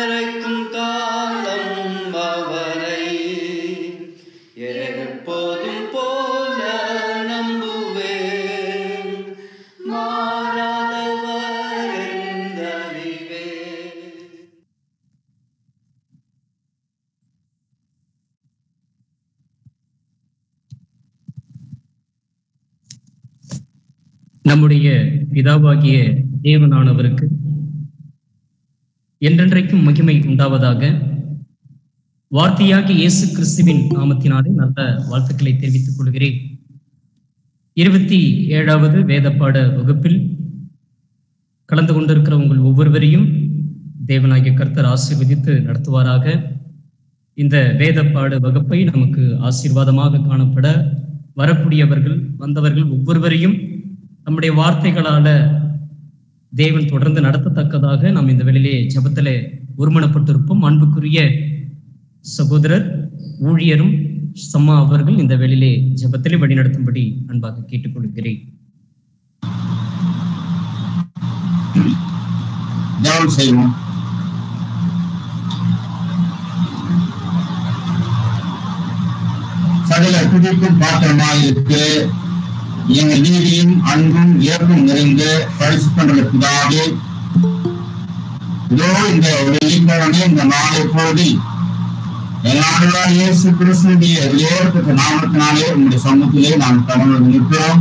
மறைக்கும் காலம் அவரை எப்போதும் போல நம்புவேன். மாறாதவர் என்றறிவேன். நம்முடைய பிதாவாகிய தேவனானவருக்கு என்றென்றைக்கும் மகிமை உண்டாவதாக. வார்த்தையாகிய இயேசு கிறிஸ்துவின் நாமத்தினாலே நல்ல வாழ்த்துக்களை தெரிவித்துக் கொள்கிறேன். 27வது வேதப்பாட வகுப்பில் கலந்து கொண்டிருக்கிற உங்கள் ஒவ்வொருவரையும் தேவனாகிய கர்த்தர் ஆசீர்வதித்து நடத்துவாராக. இந்த வேதப்பாட வகுப்பை நமக்கு ஆசீர்வாதமாக காணப்பட வரக்கூடியவர்கள் வந்தவர்கள் ஒவ்வொருவரையும் நம்முடைய வார்த்தைகளால தேவன் தொடர்ந்து நடத்தத்தக்கதாக நாம் இந்த வேளையிலே ஜெபத்திலே ஒருமனப்பட்டிருப்போம். அன்புக்குரிய சகோதரர் ஊழியரும் சம்மா அவர்கள் இந்த வேளையிலே ஜெபத்திலே வழிநடத்தும்படி அன்பாக கேட்டுக்கொள்கிறேன். ஜெபம் செய்வோம். சகல துதிக்கும் பாத்திரமாயிருக்கு எங்கள் நீதியும் அன்பும் ஏற்பும் நிறைந்து பரிசுத்தமுள்ள பிதாவே, இதோ இந்த வெள்ளிக்கிழமை இந்த நாளை போது எங்கள் இயேசு கிறிஸ்துவினுடைய உயர்த்த நாமத்தினாலே உங்களுடைய சமூகத்திலே நாம் கடந்து நிற்கிறோம்.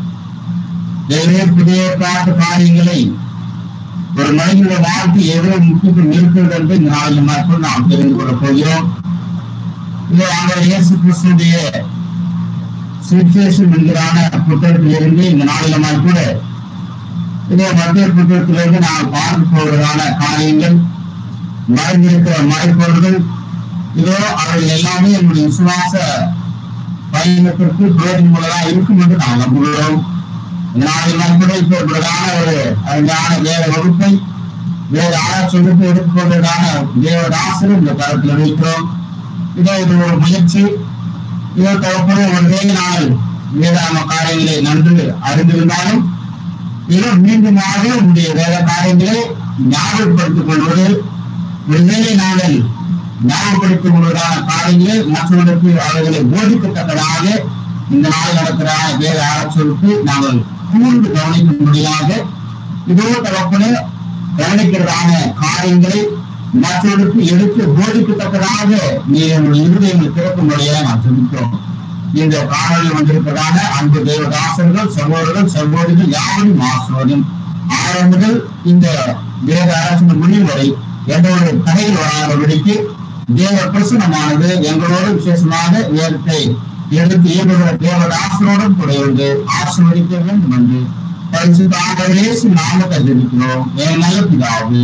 புதிய காட்டு காரியங்களை ஒரு மனிதனுடைய வாழ்க்கை எவ்வளவு முக்கியத்துவம் இருக்கிறது என்று இந்த நாளில் மட்டும் நாம் தெரிந்து கொள்ள போகிறோம். இதோ ஆண்டவர் இயேசு கிறிஸ்துவினுடைய சுவிசேஷம் என்கிறான புத்தகத்திலிருந்து இந்த நாளிலமாய் கூட இதே மத்திய புத்தகத்திலிருந்து நாம் பார்க்க போவதான காரியங்கள், மறைந்திருக்கிற மறைப்பொருள்கள், இதோ அவர்கள் எல்லாமே என்னுடைய விசுவாச பயணத்திற்கு பிரயோஜனமுள்ளதாக இருக்கும் என்று நாம் நம்புகிறோம். இந்த நாளில் கூட இப்பதான ஒரு அருமையான வேத வகுப்பை வேத ஆராய்ச்சி வகுப்பை எடுத்துக்கொண்டதான தேவதாசரும் இந்த தரத்தில் வைக்கிறோம். இதோ இது ஒரு முயற்சி. இதோ தகப்பனே, ஒரே நாள் வேதாம காரியங்களை நன்கு அறிந்திருந்தாலும் இதோ மீண்டுமாக உங்களுடைய வேத காரியங்களை ஞாபகப்படுத்திக் கொள்வது, ஒருவேளை நாங்கள் ஞாபகப்படுத்திக் கொள்வதான காரியங்களை மற்றவர்களுக்கு அவர்களை போதிக்கத்தக்கதாக இந்த நாள் நடக்கிற வேத ஆராய்ச்சிக்கு நாங்கள் கூர்ந்து கவனிக்கும்படியாக இதோ தகப்பனே கவனிக்கிறதான காரியங்களை மற்றவர்களுக்கு எடுத்து போதிக்கத்தக்கதாக நீர் இருதயங்களை திறக்கும்படியாக நாம் சொல்லிக்கிறோம். இந்த காணொலியில் வந்திருப்பதான அன்பு தேவதாசர்கள், சகோதரர்கள், சகோதரிகள் யாவரும் ஆசிர்வதியும். ஆரம்பத்தில் இந்த வேத ஆராய்ச்சி முடிவு வரை எந்த ஒரு தடையில் வராதபடிக்கு தேவ பிரசனமானது எங்களோடு விசேஷமாக வேதத்தை எடுத்து இயங்குகிற தேவதாசரோடும் கூட வந்து ஆசிர்வதிக்க வேண்டும் என்று பரிசுத்த ஆண்டவர் இயேசு நாமத்தை ஜெபிக்கிறோம். என் நல்ல பிதாவே,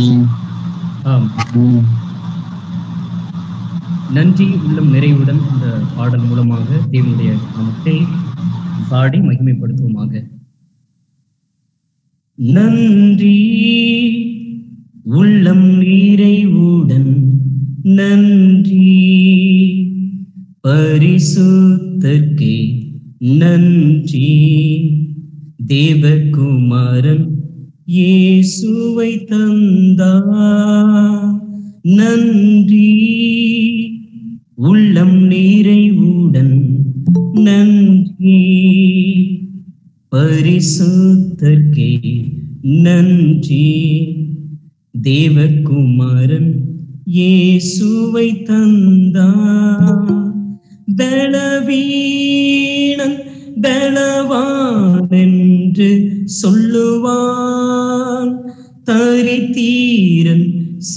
நன்றி உள்ளம் நிறைவுடன் இந்த பாடல் மூலமாக தேவனுடைய நாமத்தை பாடி மகிமைப்படுத்துவோமாக. நன்றி உள்ளம் நிறைவுடன் நன்றி பரிசுத்தர்க்கே நன்றி தேவகுமாரன் இயேசுவை தந்தார் நன்றி உள்ளம் நிறைவுடன் நன்றி பரிசுத்தர்க்கே நன்றி தேவகுமாரன் இயேசுவை தந்தார் பலவீனன் பலவான் என்று சொல்லுவான் தரித்தீரன்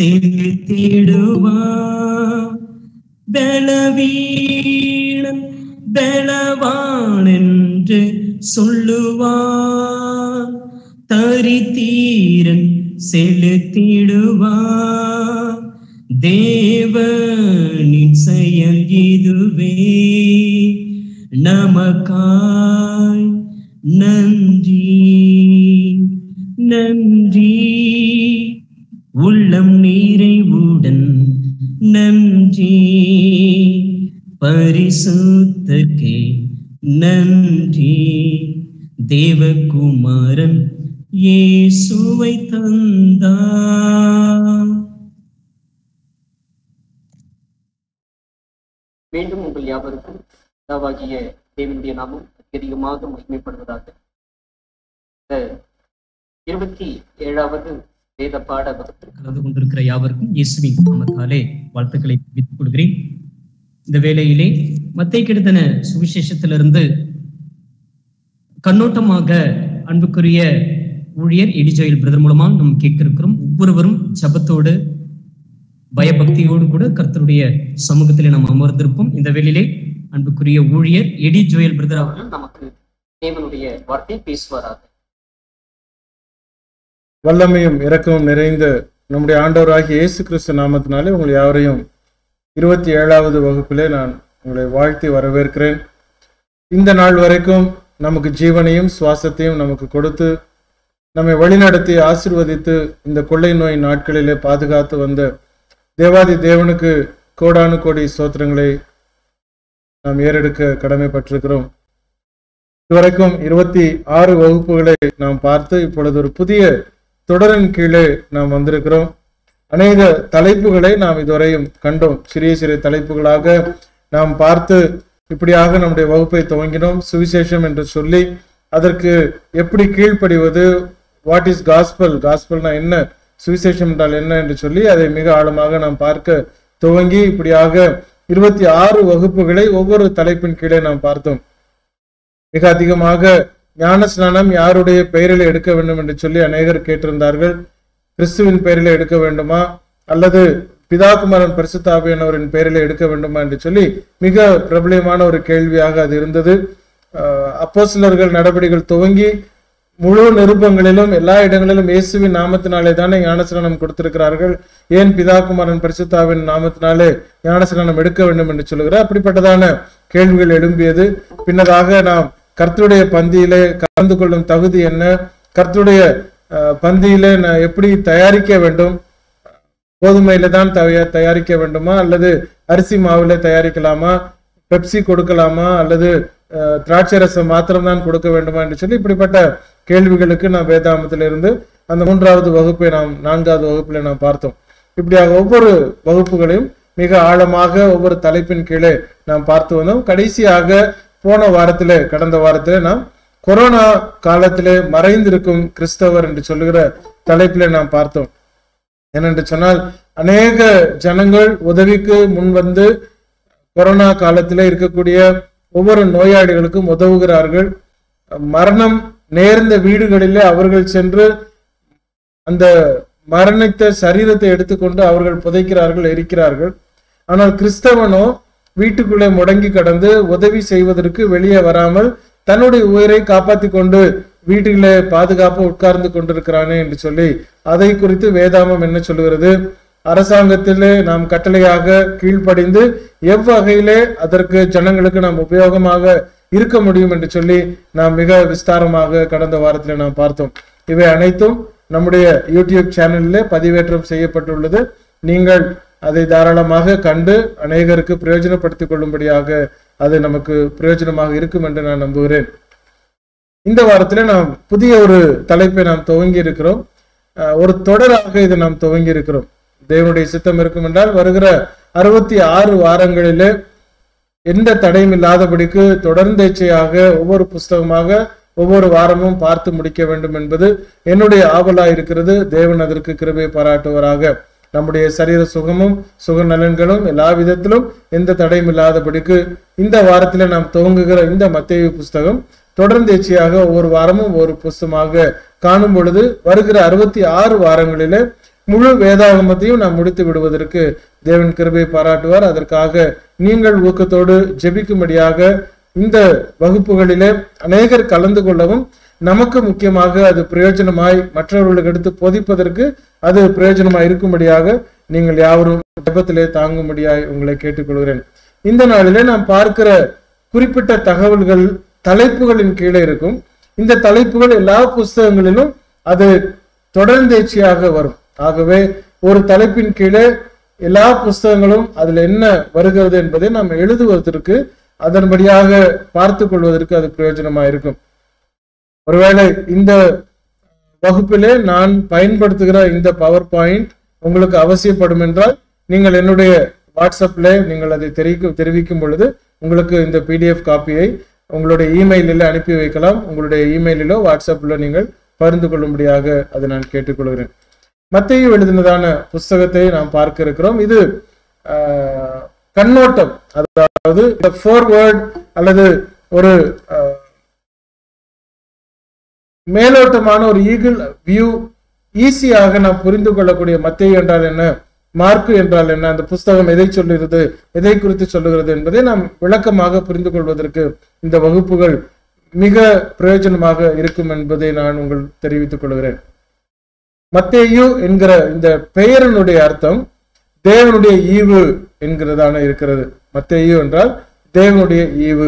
செலுத்திடுவான் பலவீனன் பலவான் என்று சொல்லுவான் தரித்தீரன் செலுத்திடுவான் தேவனின் செயல் இதுவே நமக்காய் நன்றி நன்றி உள்ளம் நிறைவுடன் நன்றி பரிசுத்தர்க்கே நன்றி தேவகுமாரன் இயேசுவை தந்தார் மீண்டும் உங்கள் யாவருக்கும் பிதாவாகிய தேவனுடைய நாமம் அதிகமாக மகிமைப்படுவதாக. இந்த 27வது வேத பாட வகுப்பில் கலந்து கொண்டிருக்கிற யாவருக்கும் இயேசுவின் நாமத்தாலே வாழ்த்துக்களை தெரிவித்துக் கொள்கிறேன். இந்த வேளையிலே மத்தேயு எழுதின சுவிசேஷத்திலிருந்து கண்ணோட்டமாக அன்புக்குரிய ஊழியர் எடிஜோயல் பிரதர் மூலமாக நாம் கேட்க இருக்கிறோம். ஒவ்வொருவரும் ஜபத்தோடு பயபக்தியோடு கூட கர்த்தருடைய சமூகத்திலே நாம் அமர்ந்திருப்போம். இந்த வேளையிலே அன்புக்குரிய ஊழியர் எடிஜோயல் பிரதர் அவர்கள் நமக்கு தேவனுடைய வார்த்தை பேசுவாராக. வல்லமையும் இரக்கமும் நிறைந்த நம்முடைய ஆண்டவராகிய இயேசு கிறிஸ்து நாமத்தினாலே உங்கள் யாவரையும் 27வது வகுப்பிலே நான் உங்களை வாழ்த்தி வரவேற்கிறேன். இந்த நாள் வரைக்கும் நமக்கு ஜீவனையும் சுவாசத்தையும் நமக்கு கொடுத்து நம்மை வழிநடத்தி ஆசீர்வதித்து இந்த கொள்ளை நோய் நாட்களிலே பாதுகாத்து வந்த தேவாதி தேவனுக்கு கோடானு கோடி ஸ்தோத்திரங்களை நாம் ஏறெடுக்க கடமைப்பட்டிருக்கிறோம். இதுவரைக்கும் 26 வகுப்புகளை நாம் பார்த்து இப்பொழுது ஒரு புதிய தொடரின் கீழே நாம் வந்திருக்கிறோம். அநேக தலைப்புகளை நாம் இதுவரையும் கண்டோம். சிறிய சிறிய தலைப்புகளாக நாம் பார்த்து இப்படியாக நம்முடைய வகுப்பை துவங்கினோம். சுவிசேஷம் என்று சொல்லி அதற்கு எப்படி கீழ்ப்படிவது, வாட் இஸ் காஸ்பல், காஸ்பல்னா என்ன, சுவிசேஷம் என்றால் என்ன என்று சொல்லி அதை மிக ஆழமாக நாம் பார்க்க துவங்கி இப்படியாக 26 வகுப்புகளை ஒவ்வொரு தலைப்பின் கீழே நாம் பார்த்தோம். மிக அதிகமாக ஞான ஸ்நானம் யாருடைய பெயரில் எடுக்க வேண்டும் என்று சொல்லி அநேகர் கேட்டிருந்தார்கள். கிறிஸ்துவின் பெயரில் எடுக்க வேண்டுமா அல்லது பிதாகுமாரன் பரிசுத்த ஆவியானவரின் பெயரில் எடுக்க வேண்டுமா என்று சொல்லி மிக பிரபலமான ஒரு கேள்வியாக அது இருந்தது. அப்போஸ்தலர்கள் நடவடிக்கைகள் துவங்கி முழு நிருபங்களிலும் எல்லா இடங்களிலும் இயேசுவின் நாமத்தினாலே தானே ஞானஸ்நானம் கொடுத்திருக்கிறார்கள், ஏன் பிதாகுமாரன் பரிசுத்தாவின் நாமத்தினாலே ஞானஸ்நானம் எடுக்க வேண்டும் என்று சொல்லுகிறார். அப்படிப்பட்டதான கேள்விகள் எழும்பியது. பின்னதாக நாம் கர்த்தருடைய பந்தியிலே கலந்து கொள்ளும் தகுதி என்ன, கர்த்தருடைய பந்தியிலே எப்படி தயாரிக்க வேண்டும், கோதுமையில தான் தயாரிக்க வேண்டுமா அல்லது அரிசி மாவுல தயாரிக்கலாமா, பெப்சி கொடுக்கலாமா அல்லது திராட்சை ரசம் மாத்திரம்தான் கொடுக்க வேண்டுமா என்று சொல்லி இப்படிப்பட்ட கேள்விகளுக்கு நாம் வேதாமத்திலிருந்து அந்த 3வது வகுப்பை நாம் 4வது வகுப்பில் நாம் பார்த்தோம். இப்படியாக ஒவ்வொரு வகுப்புகளையும் மிக ஆழமாக ஒவ்வொரு தலைப்பின் கீழே நாம் பார்த்து வந்தோம். கடைசியாக போன வாரத்திலே கடந்த வாரத்திலே நாம் கொரோனா காலத்திலே மறைந்திருக்கும் கிறிஸ்தவர் என்று சொல்லுகிற தலைப்பிலே நாம் பார்த்தோம். ஏனென்று சொன்னால் அநேக ஜனங்கள் உதவிக்கு முன் வந்து கொரோனா காலத்திலே இருக்கக்கூடிய ஒவ்வொரு நோயாளிகளுக்கும் உதவுகிறார்கள். மரணம் நேர்ந்த வீடுகளிலே அவர்கள் சென்று அந்த மரணித்த சரீரத்தை எடுத்துக்கொண்டு அவர்கள் புதைக்கிறார்கள், எரிக்கிறார்கள். ஆனால் கிறிஸ்தவனோ வீட்டுக்குள்ளே முடங்கி கடந்து உதவி செய்வதற்கு வெளியே வராமல் தன்னுடைய உயிரை காப்பாற்றி கொண்டு வீட்டிலே பாதுகாப்பு உட்கார்ந்து கொண்டிருக்கிறானே என்று சொல்லி அதை குறித்து வேதாமம் என்ன சொல்லுகிறது, அரசாங்கத்திலே நாம் கட்டளையாக கீழ்ப்படிந்து எவ்வகையிலே அதற்கு ஜனங்களுக்கு நாம் உபயோகமாக இருக்க முடியும் என்று சொல்லி நாம் மிக விஸ்தாரமாக கடந்த வாரத்திலே நாம் பார்த்தோம். இவை அனைத்தும் நம்முடைய யூடியூப் சேனலிலே பதிவேற்றம் செய்யப்பட்டுள்ளது. நீங்கள் அதை தாராளமாக கண்டு அநேகருக்கு பிரயோஜனப்படுத்திக் கொள்ளும்படியாக அது நமக்கு பிரயோஜனமாக இருக்கும் என்று நான் நம்புகிறேன். இந்த வாரத்திலே நாம் புதிய ஒரு தலைப்பை நாம் துவங்கி இருக்கிறோம். ஒரு தொடராக இதை நாம் துவங்கி இருக்கிறோம். தேவனுடைய சித்தம் இருக்கும் என்றால் வருகிற 66 வாரங்களிலே எந்த தடையும் இல்லாதபடிக்கு தொடர்ந்தேச்சையாக ஒவ்வொரு புஸ்தகமாக ஒவ்வொரு வாரமும் பார்த்து முடிக்க வேண்டும் என்பது என்னுடைய ஆவலா இருக்கிறது. தேவன் அதற்கு கிருபை பாராட்டுவராக. நம்முடைய சரீர சுகமும் சுக நலன்களும் எல்லா விதத்திலும் எந்த தடையும் இல்லாதபடிக்கு இந்த வாரத்திலே நாம் துவங்குகிற இந்த மத்தேயு புஸ்தகம் தொடர்ந்தேச்சையாக ஒவ்வொரு வாரமும் ஒரு புஸ்தகமாக காணும் பொழுது வருகிற 66 வாரங்களிலே முழு வேதாகமத்தையும் நாம் முடித்து விடுவதற்கு தேவன் கிருபை பாராட்டுவார். அதற்காக நீங்கள் ஊக்கத்தோடு ஜெபிக்கும்படியாக இந்த வகுப்புகளிலே அநேகர் கலந்து கொள்ளவும் நமக்கு முக்கியமாக அது பிரயோஜனமாய் மற்றவர்களுக்கு எடுத்து போதிப்பதற்கு அது பிரயோஜனமாய் இருக்கும்படியாக நீங்கள் யாவரும் ஜெபத்திலே தாங்கும்படியாய் உங்களை கேட்டுக்கொள்கிறேன். இந்த நாளிலே நாம் பார்க்கிற குறிப்பிட்ட தகவல்கள் தலைப்புகளின் கீழே இருக்கும். இந்த தலைப்புகள் எல்லா புஸ்தகங்களிலும் அது தொடர்ந்தேச்சியாக வரும். ஆகவே ஒரு தலைப்பின் கீழே எல்லா புஸ்தகங்களும் அதுல என்ன வருகிறது என்பதை நாம் எழுதுவதற்கு அதன்படியாக பார்த்து கொள்வதற்கு அது பிரயோஜனமா இருக்கும். ஒருவேளை இந்த வகுப்பிலே நான் பயன்படுத்துகிற இந்த பவர் பாயிண்ட் உங்களுக்கு அவசியப்படும் என்றால் நீங்கள் என்னுடைய வாட்ஸ்அப்ல நீங்கள் அதை தெரிவிக்கும் பொழுது உங்களுக்கு இந்த பிடிஎஃப் காப்பியை உங்களுடைய இமெயிலில் அனுப்பி வைக்கலாம். உங்களுடைய இமெயிலிலோ வாட்ஸ்அப்பிலோ நீங்கள் பகிர்ந்து கொள்ளும்படியாக அதை நான் கேட்டுக்கொள்கிறேன். மத்தேயு எழுதினதான புஸ்தகத்தை நாம் பார்க்க இருக்கிறோம். இது கண்ணோட்டம், அதாவது ஃபோர்வேர்ட் அல்லது ஒரு மேலோட்டமான ஒரு ஈகிள் வியூ, ஈஸியாக நாம் புரிந்து கொள்ளக்கூடிய மத்தேயு என்றால் என்ன, மார்க்கு என்றால் என்ன, அந்த புஸ்தகம் எதை சொல்லுகிறது, எதை குறித்து சொல்லுகிறது என்பதை நாம் விளக்கமாக புரிந்து கொள்வதற்கு இந்த வகுப்புகள் மிக பிரயோஜனமாக இருக்கும் என்பதை நான் உங்களுக்கு தெரிவித்துக் கொள்கிறேன். மத்தேயு என்கிற இந்த பெயரினுடைய அர்த்தம் தேவனுடைய ஈவு என்கிறதான இருக்கிறது. மத்தேயு என்றால் தேவனுடைய ஈவு.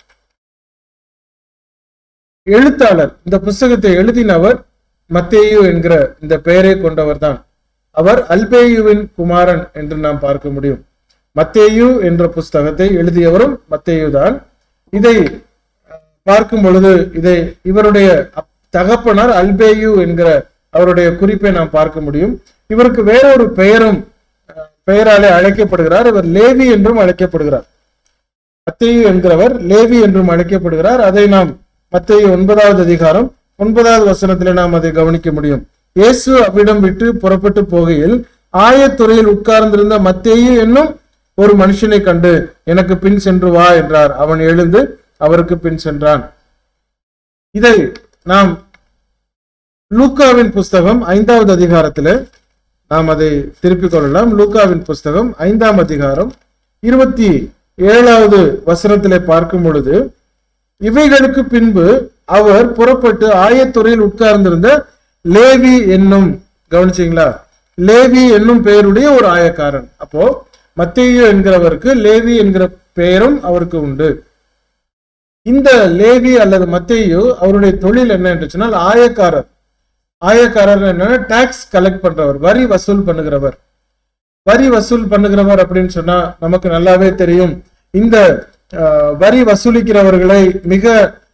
எழுத்தாளர், இந்த புஸ்தகத்தை எழுதினவர் மத்தேயு என்கிற இந்த பெயரை கொண்டவர் தான். அவர் அல்பேயுவின் குமாரன் என்று நாம் பார்க்க முடியும். மத்தேயு என்ற புஸ்தகத்தை எழுதியவரும் மத்தேயு தான். இதை பார்க்கும் பொழுது இவருடைய தகப்பனார் அல்பேயு என்கிற அவருடைய குறிப்பை நாம் பார்க்க முடியும். இவருக்கு வேறொரு பெயராலே அழைக்கப்படுகிறார். இவர் லேவி என்றும் அழைக்கப்படுகிறார். மத்தேயு என்கிறவர் லேவி என்றும் அழைக்கப்படுகிறார். அதை நாம் மத்தேயு 9வது அதிகாரம் 9வது வசனத்திலே நாம் அதை கவனிக்க முடியும். இயேசு அவ்விடம் விட்டு புறப்பட்டு போகையில் ஆயத்துறையில் உட்கார்ந்திருந்த மத்தேயு என்னும் ஒரு மனுஷனை கண்டு எனக்கு பின் சென்று வா என்றார். அவன் எழுந்து அவருக்கு பின் சென்றான். இதை நாம் லூக்காவின் புஸ்தகம் 5வது அதிகாரத்திலே நாம் அதை திருப்பிக் கொள்ளலாம். லூக்காவின் புஸ்தகம் 5ஆம் அதிகாரம் 27வது வசனத்திலே பார்க்கும் பொழுது, இவைகளுக்கு பின்பு அவர் புறப்பட்டு ஆயத்துறையில் உட்கார்ந்திருந்த லேவி என்னும், கவனிச்சீங்களா, லேவி என்னும் பெயருடைய ஒரு ஆயக்காரன். அப்போ மத்தேயு என்கிறவருக்கு லேவி என்கிற பெயரும் அவருக்கு உண்டு. இந்த லேவி அல்லது மத்தேயு அவருடைய தொழில் என்ன என்று சொன்னால் ஆயக்காரர். ஆயக்காரர் என்னன்னா டாக்ஸ் கலெக்ட் பண்றவர், வரி வசூல் பண்ணுகிறவர். வரி வசூல் பண்ணுகிறவர் அப்படின்னு சொன்னா நமக்கு நல்லாவே தெரியும். இந்த வரி வசூலிக்கிறவர்களை மிக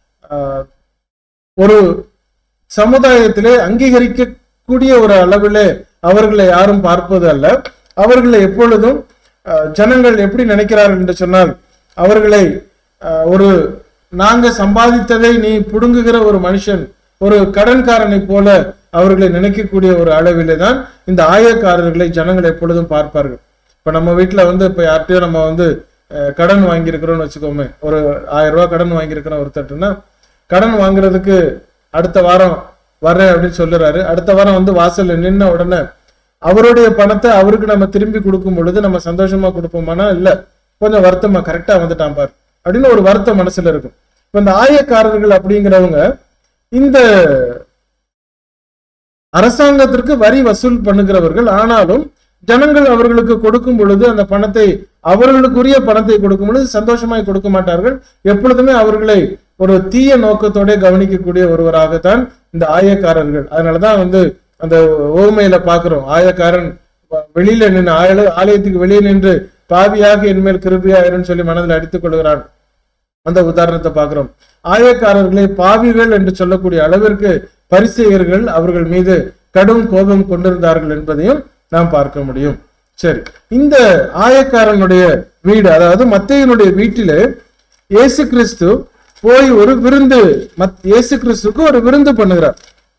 ஒரு சமுதாயத்திலே அங்கீகரிக்கக்கூடிய ஒரு அளவிலே அவர்களை யாரும் பார்ப்பது அல்ல. அவர்களை எப்பொழுதும் ஜனங்கள் எப்படி நினைக்கிறார்கள் என்று சொன்னால், அவர்களை ஒரு நாங்க சம்பாதித்ததை நீ புடுங்குகிற ஒரு மனுஷன், ஒரு கடன்காரனை போல அவர்களை நினைக்கக்கூடிய ஒரு அளவிலே தான் இந்த ஆயக்காரர்களை ஜனங்கள் எப்பொழுதும் பார்ப்பார்கள். இப்ப நம்ம வீட்டுல இப்ப யார்கிட்டயோ நம்ம கடன் வாங்கியிருக்கிறோம்னு வச்சுக்கோமே, ஒரு 1000 ரூபாய் கடன் வாங்கியிருக்கிறோம் ஒருத்தட்டுன்னா, கடன் வாங்குறதுக்கு அடுத்த வாரம் வர்றேன் அப்படின்னு சொல்லுறாரு. அடுத்த வாரம் வாசல்ல நின்ன உடனே அவருடைய பணத்தை அவருக்கு நம்ம திரும்பி கொடுக்கும் பொழுது நம்ம சந்தோஷமா கொடுப்போமானா இல்ல, கொஞ்சம் வருத்தமா, கரெக்டா வந்துட்டான் பார் அப்படின்னு ஒரு வருத்தம் மனசுல இருக்கும். இப்ப இந்த ஆயக்காரர்கள் அப்படிங்கிறவங்க இந்த அரசாங்கத்திற்கு வரி வசூல் பண்ணுகிறவர்கள். ஆனாலும் ஜனங்கள் அவர்களுக்கு கொடுக்கும் பொழுது அந்த பணத்தை, அவர்களுக்குரிய பணத்தை கொடுக்கும் பொழுது சந்தோஷமாய் கொடுக்க மாட்டார்கள். எப்பொழுதுமே அவர்களை ஒரு தீய நோக்கத்தோட கவனிக்கக்கூடிய ஒருவராகத்தான் இந்த ஆயக்காரர்கள். அதனாலதான் அந்த ஓமையில பாக்குறோம், ஆயக்காரன் வெளியில நின்று ஆலயத்துக்கு வெளியே நின்று பாவியாக என்மேல் கிருபையாயிரும் சொல்லி மனதில் அடித்துக் கொள்கிறான். அந்த உதாரணத்தை பார்க்கிறோம். ஆயக்காரர்களை பாவிகள் என்று சொல்லக்கூடிய அளவிற்கு பரிசேயர்கள் அவர்கள் மீது கடும் கோபம் கொண்டிருந்தார்கள் என்பதையும் நாம் பார்க்க முடியும். சரி, இந்த ஆயக்காரனுடைய வீடு, அதாவது மத்தேயுனுடைய வீட்டிலே இயேசு கிறிஸ்து போய் ஒரு விருந்து, இயேசு கிறிஸ்துக்கு ஒரு விருந்து பண்ணுகிறார்.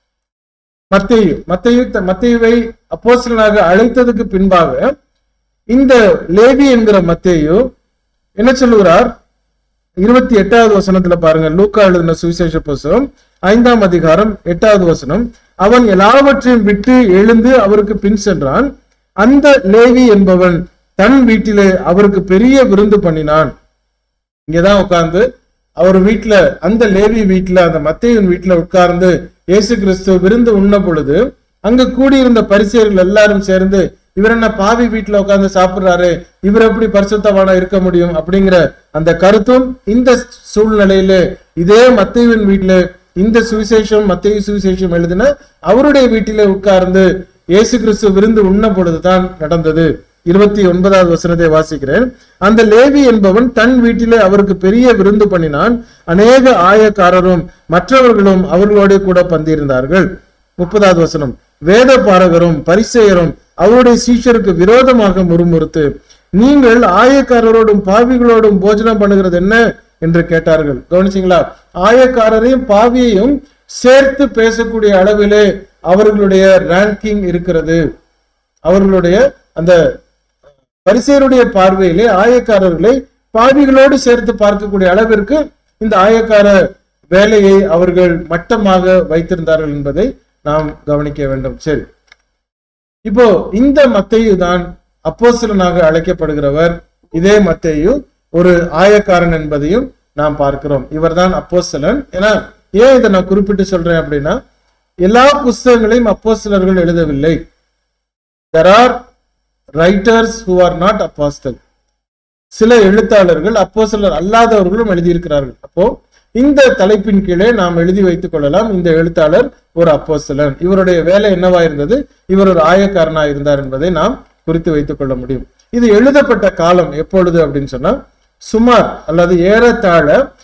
மத்தேயுவை அப்போஸ்தலனாக அழைத்ததுக்கு பின்பாக இந்த லேவி என்கிற மத்தேயு என்ன சொல்லுகிறார்? 28வது வசனத்துல பாருங்க, லூக்கா எழுதின சுவிசேஷ புஸ்தகம் 5ஆம் அதிகாரம் 8வது வசனம். அவன் எல்லாவற்றையும் விட்டு எழுந்து அவருக்கு பின் சென்றான். அந்த லேவி என்பவன் தன் வீட்டிலே அவருக்கு பெரிய விருந்து பண்ணினான். இங்கதான் உட்கார்ந்து அவர் வீட்டுல, அந்த லேவி வீட்டுல, அந்த மத்தேயுவின் வீட்டுல உட்கார்ந்து இயேசு கிறிஸ்து விருந்து உண்ண பொழுது அங்க கூடியிருந்த பரிசேயர்கள் எல்லாரும் சேர்ந்து, இவர் என்ன பாவி வீட்டுல உட்கார்ந்து சாப்பிடுறாரு, இவர் எப்படி பரிசுத்தவானா இருக்க முடியும் அப்படிங்கிற அந்த கருத்தும் இந்த சூழ்நிலையில இதே மத்தேயுவின் வீட்டுல இந்த சுவிசேஷம், மத்தேயு சுவிசேஷம் எழுதின அவருடைய வீட்டிலே உட்கார்ந்து இயேசு கிறிஸ்து விருந்து உண்ண பொழுதுதான் நடந்தது. 29வது வசனத்தை வாசிக்கிறேன். அந்த லேவி என்பவன் தன் வீட்டிலே அவருக்கு பெரிய விருந்து பண்ணினான். அநேக ஆயக்காரரும் மற்றவர்களும் அவர்களோட கூட பந்திருந்தார்கள். 30வது வசனம். வேத பாரகரும் பரிசேயரும் அவருடைய சீஷருக்கு விரோதமாக முறுமுறுத்து, நீங்கள் ஆயக்காரரோடும் பாவிகளோடும் போஜனம் பண்ணுகிறது என்ன என்று கேட்டார்கள். கவனிச்சிங்களா? ஆயக்காரரையும் பாவியையும் சேர்த்து பேசக்கூடிய அளவிலே அவர்களுடைய ரேங்கிங் இருக்கிறது. அவர்களுடைய அந்த பரிசேயருடைய பார்வையிலே ஆயக்காரர்களை பாவிகளோடு சேர்த்து பார்க்கக்கூடிய அளவிற்கு இந்த ஆயக்கார வேலையை அவர்கள் மட்டமாக வைத்திருந்தார்கள் என்பதை நாம் கவனிக்க வேண்டும். சரி, இப்போ இந்த மத்தேயு தான் அப்போஸ்தலனாக அழைக்கப்படுகிறவர். இதே மத்தேயு ஒரு ஆயக்காரன் என்பதையும் நாம் பார்க்கிறோம். இவர்தான் அப்போஸ்தலன். ஏன்னா ஏன் இதை நான் குறிப்பிட்டு சொல்றேன் அப்படின்னா, எல்லா புஸ்தகங்களையும் அப்போஸ்தலர்கள் எழுதவில்லை. there are writers who are not apostle. சில எழுத்தாளர்கள் அப்போஸ்தலர் அல்லாதவர்களும் எழுதியிருக்கிறார்கள். அப்போ இந்த தலைப்பின் கீழே நாம் எழுதி வைத்துக் கொள்ளலாம், இந்த எழுத்தாளர் ஒரு அப்போஸ்தலன், இவருடைய வேலை என்னவா இருந்தது, இவர் ஒரு ஆயக்காரனா இருந்தார் என்பதை நாம் குறித்து வைத்துக் கொள்ள முடியும். இது எழுதப்பட்ட காலம் எப்பொழுது அப்படின்னு சொன்னா, சுமார் அல்லது ஏறத்தாழ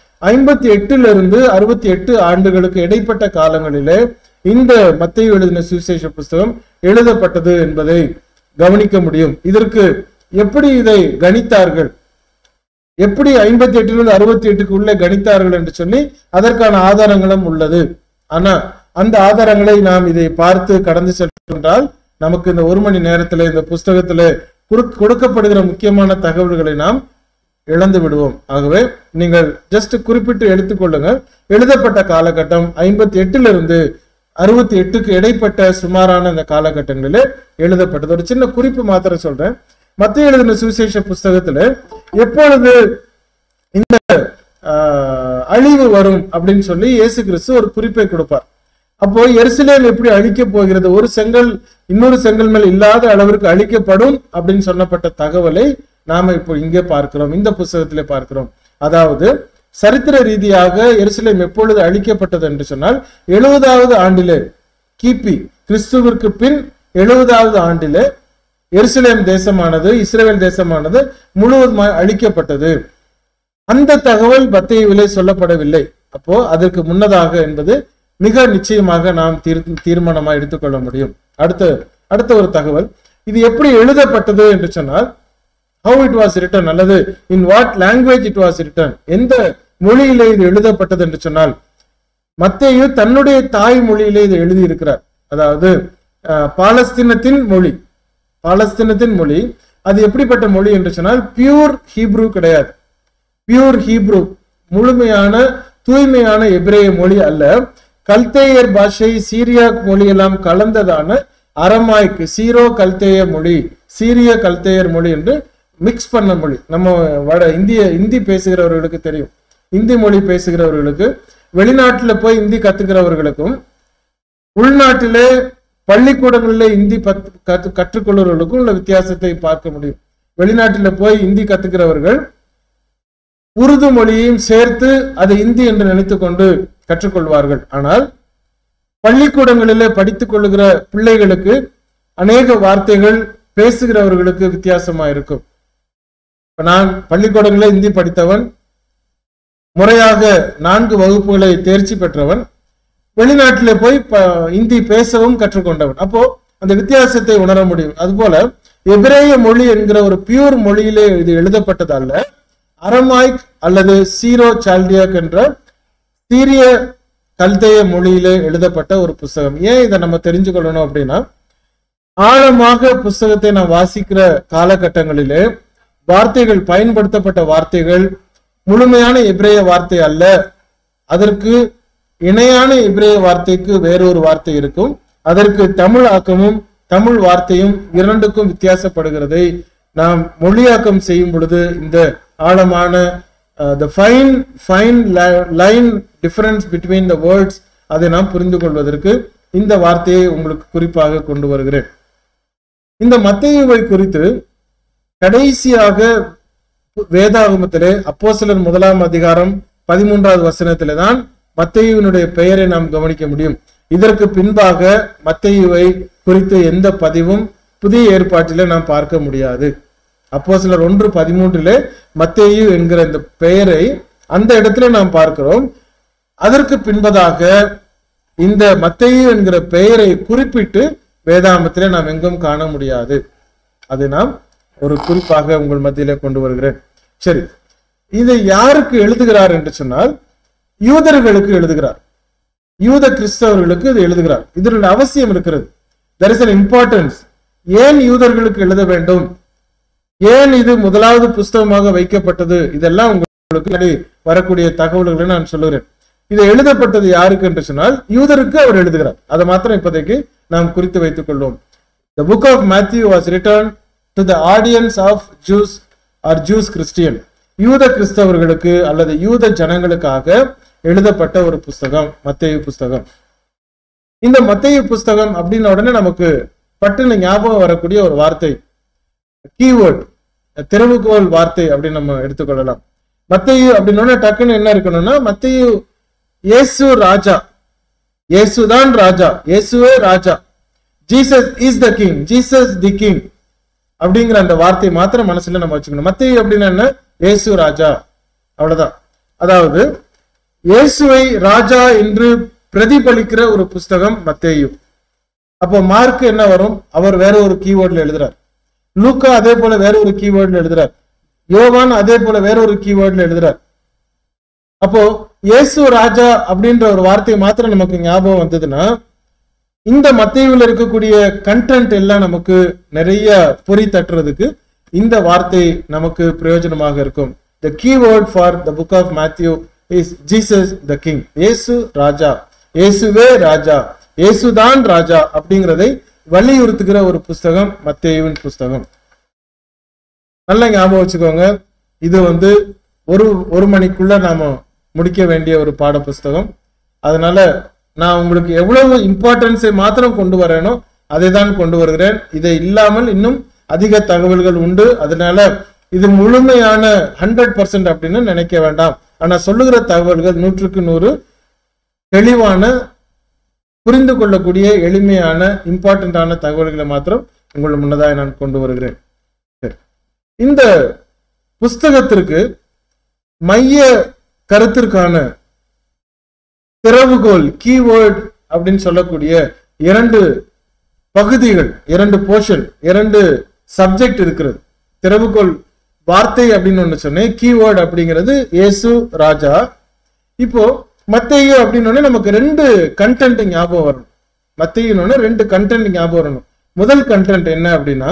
58 68 ஆண்டுகளுக்கு இடைப்பட்ட காலங்களிலே இந்த மத்தேயு எழுதின சுவிசேஷ புஸ்தகம் எழுதப்பட்டது என்பதை கவனிக்க முடியும். இதற்கு எப்படி இதை கணித்தார்கள், எப்படி 58 68 உள்ளே கணித்தார்கள் என்று சொல்லி அதற்கான ஆதாரங்களும் உள்ளது. ஆனா அந்த ஆதாரங்களை நாம் இதை பார்த்து கடந்து சென்றால் நமக்கு இந்த 1 மணி நேரத்தில் இந்த புஸ்தகத்தில் கொடுக்கப்படுகிற முக்கியமான தகவல்களை நாம் இழந்து விடுவோம். ஆகவே நீங்கள் ஜஸ்ட் குறிப்பிட்டு எடுத்துக்கொள்ளுங்க. எழுதப்பட்ட காலகட்டம் 58 68 இடைப்பட்ட சுமாரான இந்த காலகட்டங்களிலே எழுதப்பட்டது. ஒரு சின்ன குறிப்பு மாத்திரம் சொல்றேன். மத்தேயு எழுதின சுவிசேஷ புஸ்தகத்துல எப்பொழுது இந்த அழிவு வரும் அப்படின்னு சொல்லி இயேசு கிறிஸ்து ஒரு குறிப்பை கொடுப்பார். அப்போ எருசலேம் எப்படி அழிக்க போகிறது, ஒரு செங்கல் இன்னொரு செங்கல் மேல் இல்லாத அளவிற்கு அழிக்கப்படும் அப்படின்னு சொன்னப்பட்ட தகவலை நாம இப்போ இங்கே பார்க்கிறோம், இந்த புஸ்தகத்திலே பார்க்கிறோம். அதாவது சரித்திர ரீதியாக எருசலேம் எப்பொழுது அழிக்கப்பட்டது என்று சொன்னால் 70வது ஆண்டிலே, கிபி கிறிஸ்துவிற்கு பின் 70வது ஆண்டிலே எருசலேம் தேசமானது, இஸ்ரவேல் தேசமானது முழுவதுமாய் அழிக்கப்பட்டது. அந்த தகவல் மத்தேயுவிலே சொல்லப்படவில்லை. அப்போ அதற்கு முன்னதாக என்பது மிக நிச்சயமாக நாம் தீர்மானமாக எடுத்துக்கொள்ள முடியும். அடுத்த ஒரு தகவல், இது எப்படி எழுதப்பட்டது என்று சொன்னால், how it was written அல்லது in what language it was written, எந்த மொழியிலே இது எழுதப்பட்டது என்று சொன்னால், மத்தேயு தன்னுடைய தாய் மொழியிலே இது எழுதி இருக்கிறார். அதாவது பாலஸ்தீனத்தின் மொழி. அது எப்படிப்பட்ட மொழி என்று சொன்னால் பியூர் ஹீப்ரு கிடையாது. பியூர் ஹீப்ரு முழுமையான தூய்மையான எபிரேய மொழி அல்ல. கல்தேயர் பாஷை, சீரியா மொழி எல்லாம் கலந்ததான அரமாய்க்கு, சீரோ கல்தேய மொழி, சீரிய கல்தேயர் மொழி என்று மிக்ஸ் பண்ண மொழி. நம்ம இந்தி பேசுகிறவர்களுக்கு தெரியும். இந்தி மொழி பேசுகிறவர்களுக்கு, வெளிநாட்டில் போய் இந்தி கத்துக்கிறவர்களுக்கும் உள்நாட்டிலே பள்ளிக்கூடங்களில் இந்தி கற்றுக்கொள்வர்களுக்கும் உள்ள வித்தியாசத்தை பார்க்க முடியும். வெளிநாட்டில் போய் இந்தி கத்துக்கிறவர்கள் உருது மொழியையும் சேர்த்து அது இந்தி என்று நினைத்து கொண்டு கற்றுக்கொள்வார்கள். ஆனால் பள்ளிக்கூடங்களிலே படித்துக் கொள்ளுகிற பிள்ளைகளுக்கு அநேக வார்த்தைகள் பேசுகிறவர்களுக்கு வித்தியாசமா இருக்கும். நான் பள்ளிக்கூடங்களில் இந்தி படித்தவன், முறையாக 4 வகுப்புகளை தேர்ச்சி பெற்றவன், வெளிநாட்டிலே போய் இந்தி பேசவும் கற்றுக்கொண்டவன். அப்போ அந்த வித்தியாசத்தை உணர முடியும். அதுபோல எபிரேய மொழி என்கிற ஒரு பியூர் மொழியிலே இது எழுதப்பட்டதல்ல, அரமாய்க் அல்லது சீரோ சால்டியாக் என்ற சீரிய கல்தேய மொழியிலே எழுதப்பட்ட ஒரு புஸ்தகம். ஏன் இதை நம்ம தெரிஞ்சு கொள்ளணும் அப்படின்னா, ஆழமாக புஸ்தகத்தை நாம் வாசிக்கிற காலகட்டங்களிலே வார்த்தைகள், பயன்படுத்தப்பட்ட வார்த்தைகள் முழுமையான எபிரேய வார்த்தை அல்ல. அதற்கு இணையான எபிரேய வார்த்தைக்கு வேறொரு வார்த்தை இருக்கும். அதற்கு தமிழ் ஆக்கமும் தமிழ் வார்த்தையும் இரண்டுக்கும் வித்தியாசப்படுகிறதை நாம் மொழியாக்கம் செய்யும் பொழுது இந்த ஆழமான the fine line difference between the words, அதை நாம் புரிந்து கொள்வதற்கு இந்த வார்த்தையை உங்களுக்கு குறிப்பாக கொண்டு வருகிறேன். இந்த மத்தேயுவை குறித்து கடைசியாக வேதாகமத்திலே அப்போஸ்தலர் 1 அதிகாரம் 13வது வசனத்திலே தான் மத்தேயுவினுடைய பெயரை நாம் கவனிக்க முடியும். இதற்கு பின்பாக மத்தேயுவை குறித்து எந்த பதிவும் புதிய ஏற்பாட்டிலே நாம் பார்க்க முடியாது. அப்போஸ்தலர் 1:13 மத்தேயு என்கிற இந்த பெயரை அந்த இடத்துல நாம் பார்க்கிறோம். அதற்கு பின்பதாக இந்த மத்தேயு என்கிற பெயரை குறிப்பிட்டு வேதாகமத்திலே நாம் எங்கும் காண முடியாது. அதை நாம் ஒரு குறிப்பாக உங்கள் மத்தியிலே கொண்டு வருகிறேன். சரி, இதை யாருக்கு எழுதுகிறார் என்று சொன்னால் யூதர்களுக்கு எழுதுகிறார். யூத கிறிஸ்தவர்களுக்கு இது எழுதுகிறார். இதனுடைய அவசியம் இருக்கிறது. there is an importance. ஏன் யூதர்களுக்கு எழுத வேண்டும், ஏன் இது முதலாவது புஸ்தகமாக வைக்கப்பட்டது, இதெல்லாம் உங்களுக்கு வரக்கூடிய தகவல்களை நான் சொல்லுகிறேன். இது எழுதப்பட்டது யாருக்கு என்று சொன்னால் யூதருக்கு அவர் எழுதுகிறார். அதை மாத்திரம் இப்போதைக்கு நாம் குறித்து வைத்துக் கொள்வோம். The book of Matthew was written to the audience of Jews or Jews Christian. யூத கிறிஸ்தவர்களுக்கு அல்லது யூத ஜனங்களுக்காக எழுதப்பட்ட ஒரு புஸ்தகம் மத்தேயு புஸ்தகம். இந்த மத்தேயு புஸ்தகம் அப்படின்ன உடனே நமக்கு பட்டுன்னு ஞாபகம் வரக்கூடிய ஒரு வார்த்தை, கீவேர்ட், திறவுகோல் வார்த்தை அப்படின்னு நம்ம எடுத்துக்கொள்ளலாம். மத்தேயு அப்படின்னா டக்குன்னு என்ன இருக்கணும்னா, மத்தேயு இயேசு ராஜா, இயேசுதான் ராஜா, இயேசுவே ராஜா, Jesus is the king, Jesus the king அப்படிங்கிற அந்த வார்த்தை மாத்திரம் மனசுல நம்ம வச்சுக்கணும். மத்தேயு அப்படின்னா என்ன, இயேசு ராஜா, அவ்வளவுதான். அதாவது இயேசுவை ராஜா என்று பிரதிபலிக்கிற ஒரு புஸ்தகம் மத்தேயு. அப்போ மார்க் என்ன வரும், அவர் வேற ஒரு கீவேர்ட்ல எழுதுறார். லூக்கா அதே போல வேற ஒரு கீவேர்ட்ல எழுதுறார். யோவான் அதே போல வேற ஒரு கீவேர்ட்ல எழுதுறார். அப்போ இயேசு ராஜா அப்படின்ற ஒரு வார்த்தை மாத்திரம் நமக்கு ஞாபகம் வந்ததுன்னா இந்த மத்தேயுல இருக்கக்கூடிய கண்டென்ட் எல்லாம் நமக்கு நிறைய பொறி தட்டுறதுக்கு இந்த வார்த்தை நமக்கு பிரயோஜனமாக இருக்கும். The keyword for the book of Matthew is Jesus the King. இயேசு ராஜா, இயேசுவே ராஜா, இயேசுதான் ராஜா அப்படிங்கிறதை வலியுறுத்துகிற ஒரு புஸ்தகம் மத்தேயுவின் புஸ்தகம். நல்லா ஞாபகம் வச்சுக்கோங்க. இது ஒரு மணிக்குள்ள நாம முடிக்க வேண்டிய ஒரு பாட புஸ்தகம். அதனால நான் உங்களுக்கு எவ்வளவு இம்பார்ட்டன்ஸை மாத்திரம் கொண்டு வரேனோ அதை தான் கொண்டு வருகிறேன். இதை இல்லாமல் இன்னும் அதிக தகவல்கள் உண்டு. அதனால இது முழுமையான 100% அப்படின்னு நினைக்க வேண்டாம். ஆனா சொல்லுகிற தகவல்கள் 100க்கு 100 தெளிவான, புரிந்து கொள்ளக்கூடிய, எளிமையான, இம்பார்ட்டன்டான தகவல்களை மாத்திரம் உங்கள் முன்னதாக நான் கொண்டு வருகிறேன். இந்த புஸ்தகத்திற்கு மைய கருத்திற்கான திறவுகோல், கீவேர்ட் அப்படின்னு சொல்லக்கூடிய 2 பகுதிகள், 2 போர்ஷன், 2 சப்ஜெக்ட் இருக்கிறது. திறவுகோல் வார்த்தை அப்படின்னு ஒண்ணு சொன்னேன், கீவேர்ட் அப்படிங்கிறது இயேசு ராஜா. இப்போ மத்தேயு அப்படின்னு நமக்கு 2 கண்டென்ட் ஞாபகம் வரணும். மத்தேயுன்னு 2 கண்டென்ட் ஞாபகம் வரணும். முதல் கண்டென்ட் என்ன அப்படின்னா,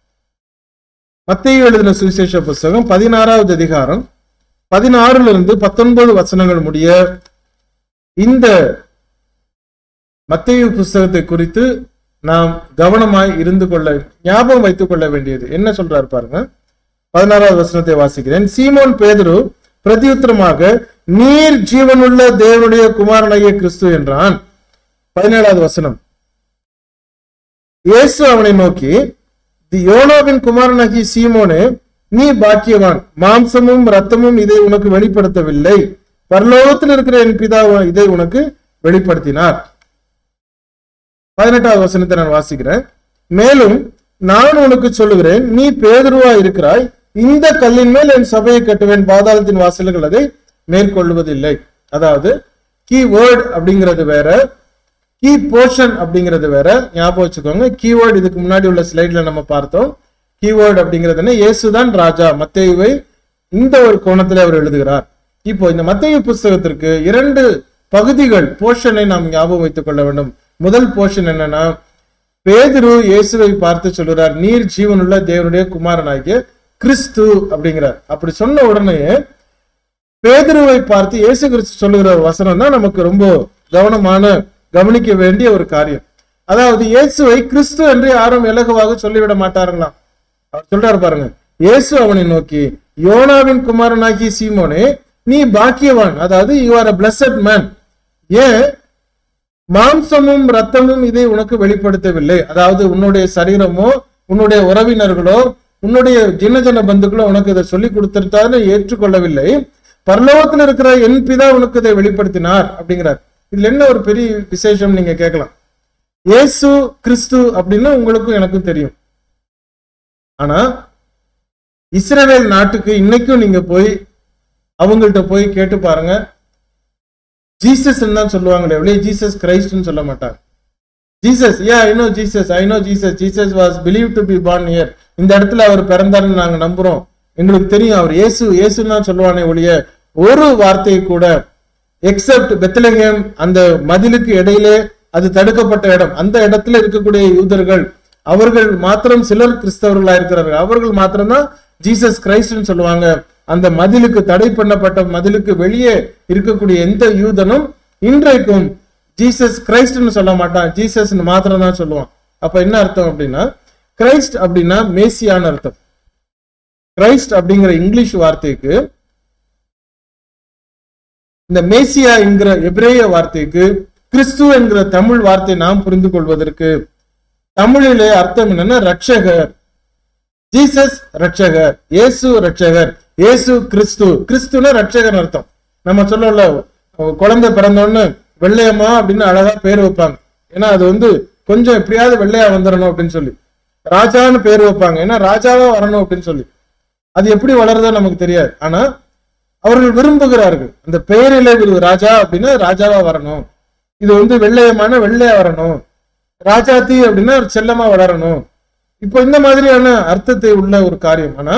மத்தேயு எழுதின சுவிசேஷ புஸ்தகம் 16வது அதிகாரம் 16 to 19 வசனங்கள் முடிய இந்த மத்தேயு புஸ்தகத்தை குறித்து நாம் கவனமாய் இருந்து கொள்ள, ஞாபகம் வைத்துக் கொள்ள வேண்டியது என்ன சொல்றாரு பாருங்க. 16வது வசனத்தை வாசிக்கிறேன். சீமோன் பேதுரு பிரதியுத்தரமாக, நீர் ஜீவனுள்ள தேவனுடைய குமாரனாகிய கிறிஸ்து என்றான். 17வது வசனம். இயேசு அவனை நோக்கி, யோனாவின் குமாரனாகிய சீமோனே, நீ பாக்கியவான், மாம்சமும் இரத்தமும் இதை உனக்கு வெளிப்படுத்தவில்லை, பரலோகத்தில் இருக்கிற என் பிதா இதை உனக்கு வெளிப்படுத்தினார். 18வது வசனத்தை நான் வாசிக்கிறேன். மேலும் நான் உனக்கு சொல்லுகிறேன், நீ பேதுருவா இருக்கிறாய், இந்த கல்லின் மேல் என் சபையை கட்டுவேன், பாதாளத்தின் வாசல்கள் அதை மேற்கொள்வதில்லை. அதாவது கீவேர்ட் அப்படிங்கிறது வேற, கீ போர்ஷன் அப்படிங்கிறது வேற. ஞாபகம் வச்சுக்கோங்க. கீவேர்ட் இதுக்கு முன்னாடி உள்ள ஸ்லைட்ல நம்ம பார்த்தோம். கீவேர்ட் அப்படிங்கிறது இயேசுதான் ராஜா. மத்தேயுவை இந்த ஒரு கோணத்துல அவர் எழுதுகிறார். இப்போ இந்த மத்தேயு புஸ்தகத்திற்கு 2 பகுதிகள், போர்ஷனை நாம் ஞாபகம் வைத்துக் கொள்ள வேண்டும். முதல் போர்ஷன் என்னன்னா, பேதுரு இயேசுவை பார்த்து சொல்கிறார், நீர் ஜீவனுள்ள தேவனுடைய குமாரனாகிய கிறிஸ்து அப்படிங்கிறார். அப்படி சொன்ன உடனே பேதுருவை பார்த்து இயேசு கிறிஸ்து சொல்லுகிற வசனம் தான் நமக்கு ரொம்ப கவனிக்க வேண்டிய ஒரு காரியம். அதாவது இயேசுவை கிறிஸ்து என்று யாரும் இலகுவாக சொல்லிவிட மாட்டார்களாம். அவர் சொல்றாரு பாருங்க, இயேசு அவனை நோக்கி, யோனாவின் குமாரனாகிய சீமோனே, நீ பாக்கியவான், அதாவது you are a blessed man. ஏன் மாம்சமும் இரத்தமும் இதை உனக்கு வெளிப்படுத்தவில்லை, அதாவது உன்னுடைய சரீரமோ உன்னுடைய உறவினர்களோ உன்னுடைய ஜன பந்துக்களோ உனக்கு இதை சொல்லி கொடுத்திருத்தான்னு ஏற்றுக்கொள்ளவில்லை, பரலோகத்தில் இருக்கிற என் பிதா உனக்கு இதை வெளிப்படுத்தினார் அப்படிங்கிறார். இதுல என்ன ஒரு பெரிய விசேஷம் நீங்க கேட்கலாம். இயேசு கிறிஸ்து அப்படின்னு உங்களுக்கும் எனக்கும் தெரியும். ஆனா இஸ்ரவேல் நாட்டுக்கு இன்னைக்கும் நீங்க போய் அவங்கள்ட்ட போய் கேட்டு பாருங்க, ஜீசஸ் தான் சொல்லுவாங்களே ஒழிய ஜீசஸ் கிரைஸ்ட்னு சொல்ல மாட்டாங்க. Jesus, I know Jesus, Jesus was believe to be born here, இந்த இடத்துல அவர் பிறந்தாருன்னு நாங்க நம்புறோம், எங்களுக்கு தெரியும் அவர் இயேசுன்னு தான் சொல்லுவானே ஒழிய ஒரு வார்த்தையை கூட எக்ஸப்ட் பெத்லகேம் அந்த மதிலுக்கு இடையிலே அது தடுக்கப்பட்ட இடம், அந்த இடத்துல இருக்கக்கூடிய யூதர்கள் அவர்கள் மாத்திரம், சிலர் கிறிஸ்தவர்களா இருக்கிறார்கள், அவர்கள் மாத்திரம்தான் ஜீசஸ் கிரைஸ்ட்னு சொல்லுவாங்க. அந்த மதிலுக்கு தடை பண்ணப்பட்ட மதிலுக்கு வெளியே இருக்கக்கூடிய எந்த யூதனும் இன்றைக்கும் ஜீசஸ் கிரைஸ்ட்னு சொல்ல மாட்டான், ஜீசஸ் மாத்திரம் தான் சொல்லுவான். அப்ப என்ன அர்த்தம் அப்படின்னா, கிரைஸ்ட் அப்படின்னா மேசியான அர்த்தம். கிரைஸ்ட் அப்படிங்கிற இங்கிலீஷ் வார்த்தைக்கு இந்த மேசியா என்கிற எபிரேய வார்த்தைக்கு கிறிஸ்து என்கிற தமிழ் வார்த்தை நாம் புரிந்து கொள்வதற்கு தமிழிலே அர்த்தம் என்னன்னா ரட்சகர். ஜீசஸ் ரட்சகர், இயேசு ரட்சகர், இயேசு கிறிஸ்து. கிறிஸ்துன்னா ரட்சகர் அர்த்தம். நம்ம சொல்லல குழந்தை பிறந்தோன்னு வெள்ளையம்மா அப்படின்னு அழகா பேர் வைப்பாங்க, ஏன்னா அது கொஞ்சம் எப்படியாவது வெள்ளையா வந்துடணும் அப்படின்னு சொல்லி. ராஜான்னு பேர் வைப்பாங்க, ஏன்னா ராஜாவா வரணும் அப்படின்னு சொல்லி. அது எப்படி வளருதோ நமக்கு தெரியாது, ஆனா அவர்கள் விரும்புகிறார்கள் அந்த பெயரிலே ராஜா அப்படின்னா ராஜாவா வரணும், இது வெள்ளையமான வெள்ளையா வரணும், ராஜாத்தி அப்படின்னா செல்லமா வளரணும். இப்போ இந்த மாதிரியான அர்த்தத்தை உள்ள ஒரு காரியம். ஆனா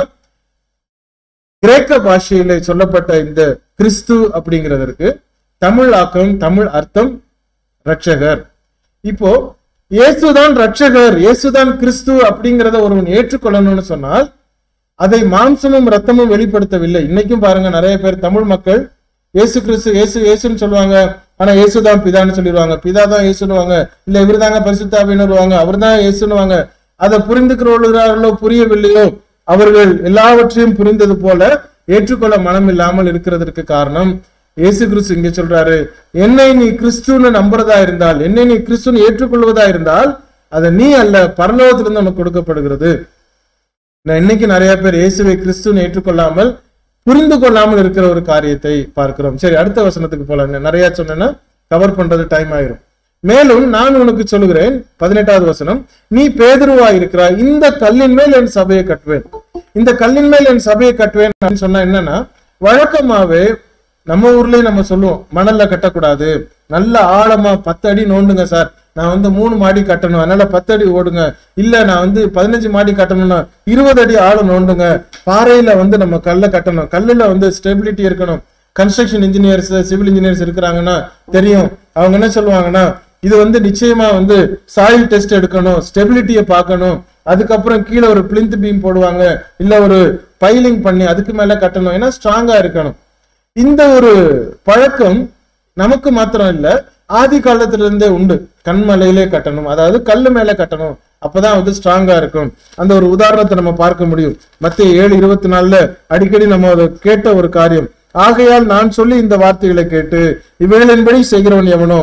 கிரேக்க பாஷையில சொல்லப்பட்ட இந்த கிறிஸ்து அப்படிங்கிறதற்கு தமிழ் ஆக்கம், தமிழ் அர்த்தம் ரட்சகர். இப்போ இயேசுதான் ரட்சகர், இயேசுதான் கிறிஸ்து அப்படிங்கிறத ஒருவன் ஏற்றுக்கொள்ளணும்னு சொன்னால் அதை மாம்சமும் ரத்தமும் வெளிப்படுத்தவில்லை. இன்னைக்கும் பாருங்க, நிறைய பேர் தமிழ் மக்கள் இயேசு கிறிஸ்து இயேசுன்னு சொல்லுவாங்க, ஆனா இயேசுதான் பிதான்னு சொல்லிடுவாங்க, பிதாதான் இயேசுன்னுவாங்க, இல்ல இவர் தாங்க பரிசுத்தாவின்னுவாங்க, அவர் தான் இயேசுன்னுவாங்க. அதை புரிந்துக்கிறவர்களோ புரியவில்லையோ அவர்கள் எல்லாவற்றையும் புரிந்தது போல ஏற்றுக்கொள்ள மனம் இல்லாமல் இருக்கிறதற்கு காரணம் இயேசு கிறிஸ்து இங்க சொல்றாரு, என்னை நீ கிறிஸ்துன்னு நம்புறதா இருந்தால், என்னை நீ கிறிஸ்துன்னு ஏற்றுக்கொள்வதா இருந்தால் அதை நீ அல்ல, பரலோகத்திலிருந்து உனக்கு கொடுக்கப்படுகிறது. இன்னைக்கு நிறைய பேர் இயேசுவை கிறிஸ்துன்னு ஏற்றுக்கொள்ளாமல் புரிந்து கொள்ளாமல் இருக்கிற ஒரு காரியத்தை பார்க்கிறோம். சரி, அடுத்த வசனத்துக்கு போலாம். நிறைய சொன்னா கவர் பண்றது டைம் ஆயிரும். மேலும் நான் உனக்கு சொல்லுகிறேன், 18வது வசனம், நீ பேதுருவா இருக்கிறாய், இந்த கல்லின் மேல் என் சபையை கட்டுவேன். இந்த கல்லின் மேல் என் சபையை கட்டுவேன் அப்படின்னு சொன்னா என்னன்னா, வழக்கமாவே நம்ம ஊர்லயே நம்ம சொல்லுவோம், மணல்ல கட்டக்கூடாது, நல்ல ஆழமா 10 அடி நோண்டுங்க சார், நான் 3 மாடி கட்டணும் அதனால 10 அடி ஓடுங்க, இல்ல நான் 15 மாடி கட்டணும்னா 20 அடி ஆழம் நோண்டுங்க, பாறையில நம்ம கல்ல கட்டணும், கல்லுல ஸ்டெபிலிட்டி இருக்கணும். கன்ஸ்ட்ரக்ஷன் இன்ஜினியர்ஸ், சிவில் இன்ஜினியர்ஸ் இருக்கிறாங்கன்னா தெரியும், அவங்க என்ன சொல்லுவாங்கன்னா, இது நிச்சயமா சாயில் டெஸ்ட் எடுக்கணும், ஸ்டெபிலிட்டியை பார்க்கணும், அதுக்கப்புறம் கீழே ஒரு பிளிந்த் பீம் போடுவாங்க, இல்ல ஒரு பைலிங் பண்ணி அதுக்கு மேல கட்டணும், ஏன்னா ஸ்ட்ராங்கா இருக்கணும். இந்த ஒரு பழக்கம் நமக்கு மாத்திரம் இல்ல, ஆதி காலத்திலிருந்தே உண்டு. கண்மலையிலே கட்டணும், அதாவது கல்லு மேல கட்டணும், அப்பதான் ஸ்ட்ராங்கா இருக்கும். அந்த ஒரு உதாரணத்தை நம்ம பார்க்க முடியும். மத்தேயு 7:24 அடிக்கடி நம்ம அதை கேட்ட ஒரு காரியம். ஆகையால் நான் சொல்லி இந்த வார்த்தைகளை கேட்டு இவைகளின்படி செய்கிறவன் எவனோ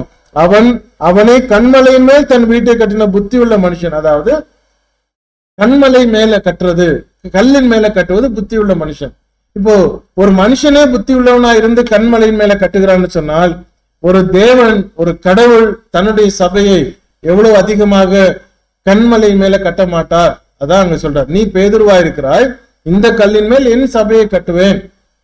அவனே கண்மலையின் மேல் தன் வீட்டை கட்டின புத்தி உள்ள மனுஷன். அதாவது கண்மலை மேல கட்டுறது, கல்லின் மேல கட்டுவது புத்தி உள்ள மனுஷன். இப்போ ஒரு மனுஷனே புத்தி உள்ளவனா இருந்து கண்மலையின் மேல கட்டுகிறான்னு சொன்னால், ஒரு தேவன், ஒரு கடவுள் தன்னுடைய சபையை எவ்வளவு அதிகமாக கண்மலை மேல கட்ட மாட்டார். அதான் அங்க சொல்றார், நீ பேதுருவா இருக்கிறாய், இந்த கல்லின் மேல் என் சபையை கட்டுவேன்.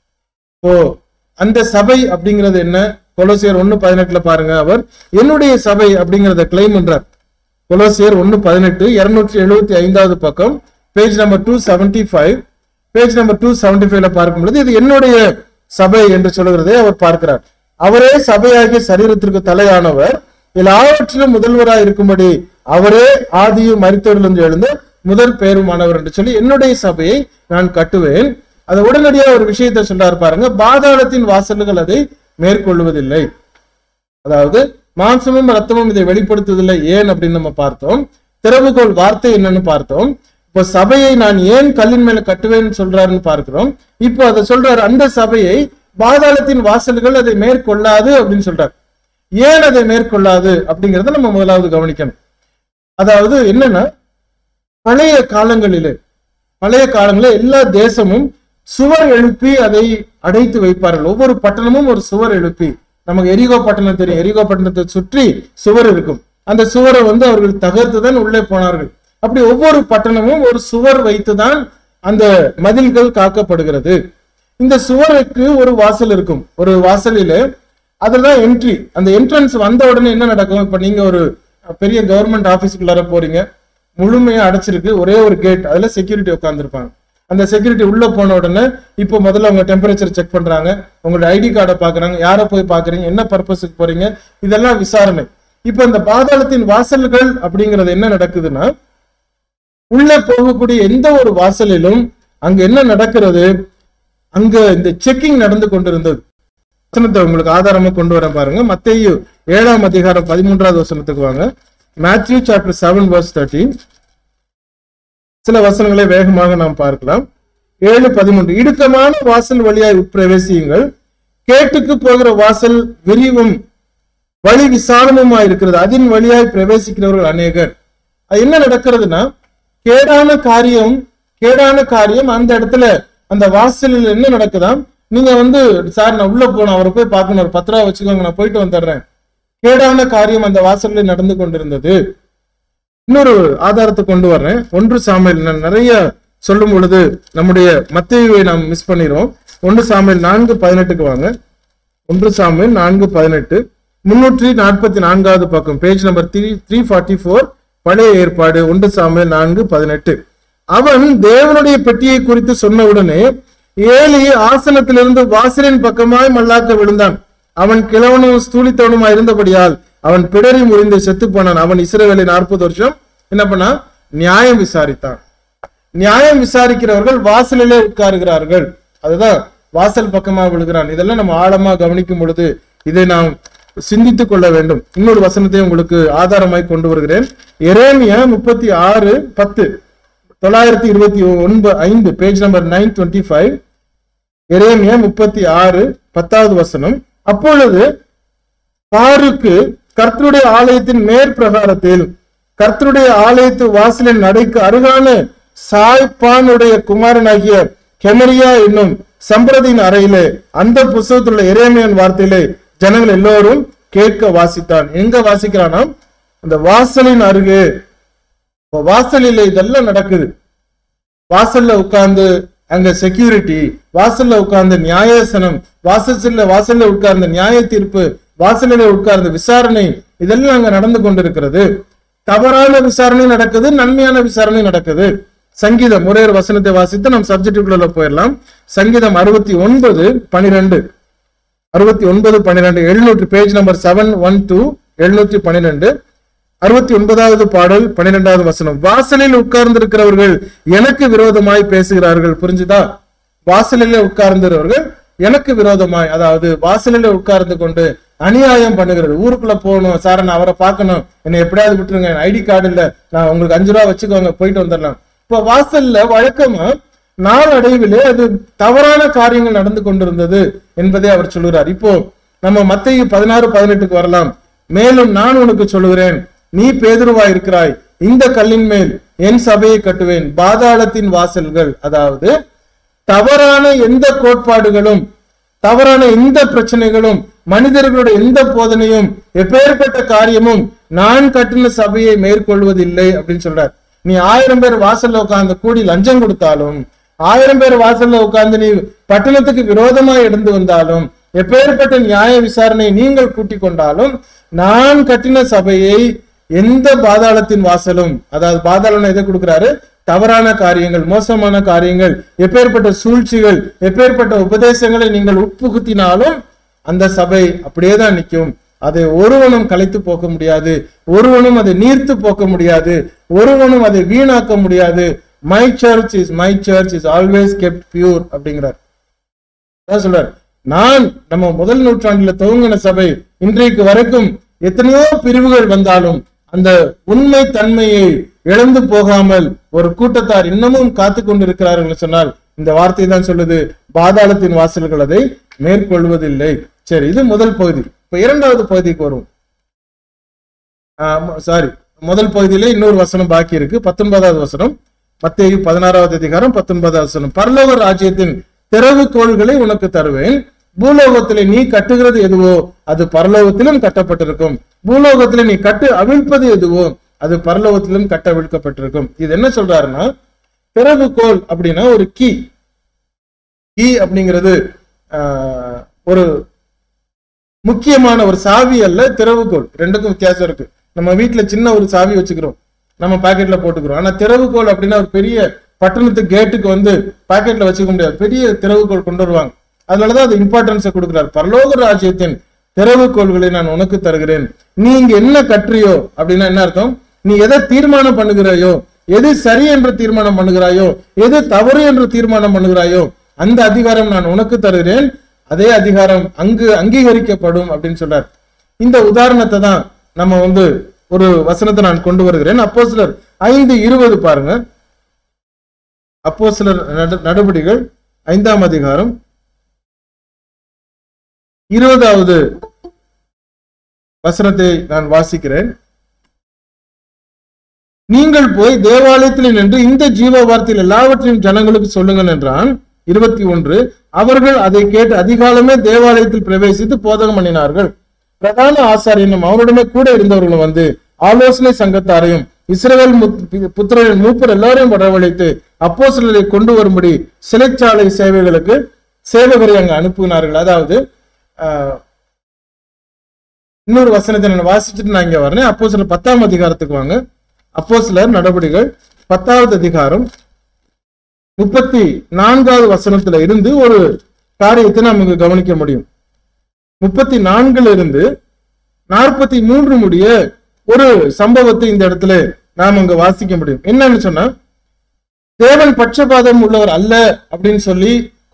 ஓ, அந்த சபை அப்படிங்கிறது என்ன? கொலோசியர் 1:18 பாருங்க, அவர் என்னுடைய சபை அப்படிங்கிறத கிளைம் பண்றார். கொலோசியர் 1:18 275வது பக்கம், பேஜ் நம்பர் 275. பேஜ் நம்பர் 275 பார்க்கும் பொழுது இது என்னுடைய சபை என்று சொல்லுகிறதை அவர் பார்க்கிறார். அவரே சபையாகிய சரீரத்திற்கு தலையானவர், எல்லாவற்றிலும் முதல்வராய் இருக்கும்படி அவரே ஆதியும் மரித்தோரிலிருந்து எழுந்து முதல் பெயருமானவர் என்று சொல்லி என்னுடைய சபையை நான் கட்டுவேன். அதை உடனடியாக ஒரு விஷயத்தை சொல்றாரு பாருங்க, பாதாளத்தின் வாசல்கள் அதை மேற்கொள்வதில்லை. அதாவது மாம்சமும் ரத்தமும் இதை வெளிப்படுத்துவதில்லை. ஏன் அப்படின்னு நம்ம பார்த்தோம். திறவுகோல் வார்த்தை என்னன்னு பார்த்தோம். இப்போ சபையை நான் ஏன் கல்லின் மேல கட்டுவேன்னு சொல்றாருன்னு பார்க்கிறோம். இப்போ அதை சொல்றாரு, அந்த சபையை பாதாளத்தின் வாசல்கள் அதை மேற்கொள்ளாது அப்படின்னு சொல்றாரு. ஏன் அதை மேற்கொள்ளாது அப்படிங்கிறத நம்ம முதலாவது கவனிக்கணும். அதாவது என்னன்னா, பழைய காலங்களிலே எல்லா தேசமும் சுவர் எழுப்பி அதை அடைத்து வைப்பார்கள். ஒவ்வொரு பட்டணமும் ஒரு சுவர் எழுப்பி, நமக்கு எரிகோ பட்டணம் தெரியும், எரிகோ பட்டணத்தை சுற்றி சுவர் இருக்கும். அந்த சுவரை அவர்கள் தகர்த்துதான் உள்ளே போனார்கள். அப்படி ஒவ்வொரு பட்டணமும் ஒரு சுவர் வைத்துதான் அந்த மதில்கள் காக்கப்படுகிறது. இந்த சுவருக்கு ஒரு வாசல் இருக்கும். ஒரு வாசலிலே அதுதான் என்ட்ரி. அந்த என்ட்ரன்ஸ் வந்த உடனே என்ன நடக்கும்? இப்ப நீங்க ஒரு பெரிய கவர்மெண்ட் ஆபீஸ்க்குள்ளார போறீங்க, முழுமையா அடைச்சிருக்கு, ஒரே ஒரு கேட், அதுல செக்யூரிட்டி உட்காந்துருப்பாங்க. அந்த செக்யூரிட்டி உள்ள போன உடனே இப்போ முதல்ல உங்க டெம்பரேச்சர் செக் பண்றாங்க, உங்களோட ஐடி கார்டை பாக்குறாங்க, யாரை போய் பாக்குறீங்க, என்ன பர்பஸுக்கு போறீங்க, இதெல்லாம் விசாரணை. இப்ப இந்த பாதாளத்தின் வாசல்கள் அப்படிங்கிறது என்ன நடக்குதுன்னா, உள்ள போகக்கூடிய எந்த ஒரு வாசலிலும் அங்க என்ன நடக்கிறது, அங்க இந்த செக்கிங் நடந்து கொண்டிருந்தது. வசனத்தை உங்களுக்கு ஆதாரமா கொண்டு வர பாருங்க. மத்தேயு 7ஆம் அதிகாரம் 13வது வசனத்துக்கு வாங்க. Matthew chapter 7 verse 13. சில வசனங்களை வேகமாக நாம் பார்க்கலாம். 7:13. இடுக்கமான வாசல் வழியாய் பிரவேசியுங்கள், கேட்டுக்கு போகிற வாசல் விரிவும் வழி விசாலமுமாய் இருக்கிறது, அதன் வழியாய் பிரவேசிக்கிறவர்கள் அநேகர். அது என்ன நடக்கிறதுனா, கேடான காரியம் அந்த இடத்துல அந்த வாசலில் என்ன நடக்குதாம், நீங்க சார் நான் உள்ள போனோம், அவரை போய் பார்க்கணும், ஒரு 10 ரூபா வச்சுக்கோங்க, நான் போயிட்டு வந்துடுறேன். கேடான காரியம் அந்த வாசலில் நடந்து கொண்டிருந்தது. இன்னொரு ஆதாரத்தை கொண்டு வர்றேன். 1 சாமுவேல், நான் நிறைய சொல்லும் பொழுது நம்முடைய மத்தேயுவை நாம் மிஸ் பண்ணிடுவோம். 1 சாமுவேல் 4:18 வாங்க. 1 சாமுவேல் 4:18, 344வது பக்கம், பேஜ் நம்பர் 344, பழைய ஏற்பாடு, 1 சாமுவேல் 4:18. அவன் தேவனுடைய பெட்டியை குறித்து சொன்ன உடனே ஏலி ஆசனத்திலிருந்து வாசலின் பக்கமாய் மல்லாக்க விழுந்தான். அவன் கிழவனும் ஸ்தூலித்தவனுமாய் இருந்தபடியால் அவன் பிடரி முறிந்து செத்து போனான். அவன் இஸ்ரவேலை 40 வருஷம் என்ன பண்ணா, நியாயம் விசாரித்தான். நியாயம் விசாரிக்கிறவர்கள் வாசலிலே உட்காருகிறார்கள், அதுதான் வாசல் பக்கமா விழுகிறான். இதெல்லாம் நம்ம ஆழமா கவனிக்கும் பொழுது இதை நாம் சிந்தித்துக் கொள்ள வேண்டும். இன்னொரு வசனத்தை உங்களுக்கு ஆதாரமாய் கொண்டு வருகிறேன். எரேமியா 36:10, 929, பேஜ் நம்பர் 925. எரேமியா 36:10வது வசனம். அப்பொழுது பாருக்கு கர்த்தருடைய ஆலயத்தின் மேற்பிரகாரத்தில் கர்த்தருடைய ஆலயத்து வாசலின் நடைக்கு அருகான சாய்பானுடைய குமாரனாகிய கெமரியா என்னும் சம்பிரதியின் அறையிலே அந்த புஸ்தகத்திலுள்ள எரேமியான் வார்த்தையிலே ஜனங்கள் எல்லோரும் கேட்க வாசித்தான். எங்க வாசிக்கிறானா, அந்த வாசலின் அருகே. வாசலில் இதெல்லாம் நடக்குது. வாசல்ல உட்கார்ந்து அங்க செக்யூரிட்டி, வாசல்ல உட்கார்ந்து நியாயசனம், வாசல்ல உட்கார்ந்து நியாய தீர்ப்பு, வாசலில உட்கார்ந்து விசாரணை, இதெல்லாம் அங்க நடந்து கொண்டிருக்கிறது. தவறான விசாரணை நடக்குது, நன்மையான விசாரணை நடக்குது. சங்கீதம், ஒரே ஒரு வசனத்தை வாசித்து நாம் சப்ஜெக்டுக்குள்ள போயிடலாம். சங்கீதம் 69:12, 700, பேஜ் நம்பர் 712, 712, 69வது பாடல் 12வது வசனம். வாசலில் உட்கார்ந்திருக்கிறவர்கள் எனக்கு விரோதமாய் பேசுகிறார்கள். புரிஞ்சுதா? வாசலில் உட்கார்ந்திருக்கிறவர்கள் எனக்கு விரோதமாய், அதாவது வாசலில் உட்கார்ந்து கொண்டு அநியாயம் பண்ணுகிறது. ஊருக்குள்ள போகணும், சார் நான் அவரை பார்க்கணும், என்னை எப்படியாவது விட்டுருங்க, ஐடி கார்டு இல்ல, நான் உங்களுக்கு 5 ரூபா வச்சுக்கோங்க, போயிட்டு வந்துடலாம். இப்ப வாசல்ல வழக்கமா நாளடைவிலே அது தவறான காரியங்கள் நடந்து கொண்டிருந்தது என்பதை அவர் சொல்லுகிறார். இப்போ நம்ம மத்தேயு 16:18 வரலாம். மேலும் நான் உனக்கு சொல்லுகிறேன், நீ பேதுருவா இருக்கிறாய், இந்த கல்லின் மேல் என் சபையை கட்டுவேன், பாதாளத்தின் வாசல்கள், அதாவது தவறான எந்த கோட்பாடுகளும், தவறான எந்த பிரச்சனைகளும், மனிதர்களுடைய எந்த போதனையும், எப்பேற்பட்ட காரியமும் நான் கட்டின சபையை மேற்கொள்வதில்லை அப்படின்னு சொல்றார். நீ 1000 பேர் வாசல்ல உட்கார்ந்து கூடி லஞ்சம் கொடுத்தாலும், 1000 பேர் வாசல்ல உட்கார்ந்து நீ பட்டணத்துக்கு விரோதமாய் எடுத்து வந்தாலும், எப்பேற்பட்ட நியாய விசாரணை நீங்கள் கூட்டிக் கொண்டாலும், நான் கட்டின சபையை எந்த பாதாளத்தின் வாசலும், அதாவது பாதாளம் எதை கொடுக்கிறாரு, தவறான காரியங்கள், மோசமான காரியங்கள், எப்பேற்பட்ட சூழ்ச்சிகள், எப்பேற்பட்ட உபதேசங்களை நீங்கள் உட்புகுத்தினாலும் அந்த சபை அப்படியேதான் நிற்கும். அதை ஒருவனும் கலைத்து போக்க முடியாது, ஒருவனும் அதை நீர்த்து போக்க முடியாது, ஒருவனும் அதை வீணாக்க முடியாது. My church is always kept pure அப்படிங்கிறார். சொல்றார், நான் நம்ம முதல் நூற்றாண்டுல துவங்கின சபை இன்றைக்கு வரைக்கும் எத்தனையோ பிரிவுகள் வந்தாலும் அந்த உண்மை தன்மையை இழந்து போகாமல் ஒரு கூட்டத்தார் இன்னமும் காத்து கொண்டிருக்கிறார்கள் சொன்னால் இந்த வார்த்தை தான் சொல்லுது, பாதாளத்தின் வாசல்கள் அதை மேற்கொள்வதில்லை. சரி, இது முதல் பகுதி. இப்ப இரண்டாவது பகுதிக்கு வரும். முதல் பகுதியில இன்னொரு வசனம் பாக்கி இருக்கு. 19வது வசனம், மத்தேயு 16வது அதிகாரம் 19வது வசனம். பரலோக ராஜ்யத்தின் திறவுகோல்களை உனக்கு தருவேன், பூலோகத்திலே நீ கட்டுகிறது எதுவோ அது பரலோகத்திலும் கட்டப்பட்டிருக்கும், பூலோகத்திலே நீ கட்டு அவிழ்ப்பது எதுவோ அது பரலோகத்திலும் கட்ட அவிழ்க்கப்பட்டிருக்கும். இது என்ன சொல்றாருன்னா, திறவுகோல் அப்படின்னா ஒரு கீ அப்படிங்கிறது ஒரு முக்கியமான ஒரு சாவி அல்ல, திறவுகோல். ரெண்டுக்கும் வித்தியாசம் இருக்கு. நம்ம வீட்டுல சின்ன ஒரு சாவி வச்சுக்கிறோம், நம்ம பாக்கெட்ல போட்டுக்கிறோம். ஆனா திறவுகோல் அப்படின்னா ஒரு பெரிய பட்டணத்து கேட்டுக்கு வந்து பாக்கெட்ல வச்சுக்க முடியாது, பெரிய திறவுகோல் கொண்டு வருவாங்க. அதனாலதான் அது இம்பார்ட்டன்ஸை கொடுக்கிறார். பரலோக ராஜ்யத்தின் திறவுகோள்களை நான் உனக்கு தருகிறேன், நீ இங்க என்ன கற்றியோ அப்படின்னா என்ன அர்த்தம், நீ எதை தீர்மானம் பண்ணுகிறாயோ, எது சரி என்று தீர்மானம் பண்ணுகிறாயோ, எது தவறு என்று தீர்மானம் பண்ணுகிறாயோ, அந்த அதிகாரம் நான் உனக்கு தருகிறேன், அதே அதிகாரம் அங்கு அங்கீகரிக்கப்படும் அப்படின்னு சொல்றார். இந்த உதாரணத்தை தான் நம்ம வந்து ஒரு வசனத்தை நான் கொண்டு வருகிறேன். அப்போஸ்தலர் 5:20 பாருங்க. அப்போஸ்தலர் நடபடிகள் 5ஆம் அதிகாரம் 20வது வசனத்தை நான் வாசிக்கிறேன். நீங்கள் போய் தேவாலயத்தில் நின்று இந்த ஜீவ வார்த்தையில் எல்லாவற்றையும் ஜனங்களுக்கு சொல்லுங்கள் என்றான். 21 அவர்கள் அதை கேட்டு அதிகாலமே தேவாலயத்தில் பிரவேசித்து போதகம் பண்ணினார்கள். பிரதான ஆசாரியனும் அவனுடனே கூட இருந்தவர்களும் வந்து ஆலோசனை சங்கத்தாரையும் இஸ்ரவேல் புத்திரரின் மூப்பர் எல்லாரையும் வரவழைத்து அப்போஸ்தலரை கொண்டு வரும்படி சிறைச்சாலை சேவகரை அங்கு அனுப்பினார்கள். அதாவது இன்னொரு வசனத்தை நான் வாசிச்சுட்டு நான் இங்க வரேன். அப்போஸ்தலர் 10ஆம் அதிகாரத்துக்கு வாங்க. அப்போஸ்தலர் நடபடிகள் 10வது அதிகாரம் 34வது வசனத்துல இருந்து ஒரு காரியத்தை நமக்கு கவனிக்க முடியும். 34 இருந்து 43 முடிய ஒரு சம்பவத்தை இந்த இடத்துல நாம் அங்க வாசிக்க முடியும். என்னன்னு சொன்னா, தேவன் பட்சபாதம் உள்ளவர் அல்ல அப்படின்னு சொல்லி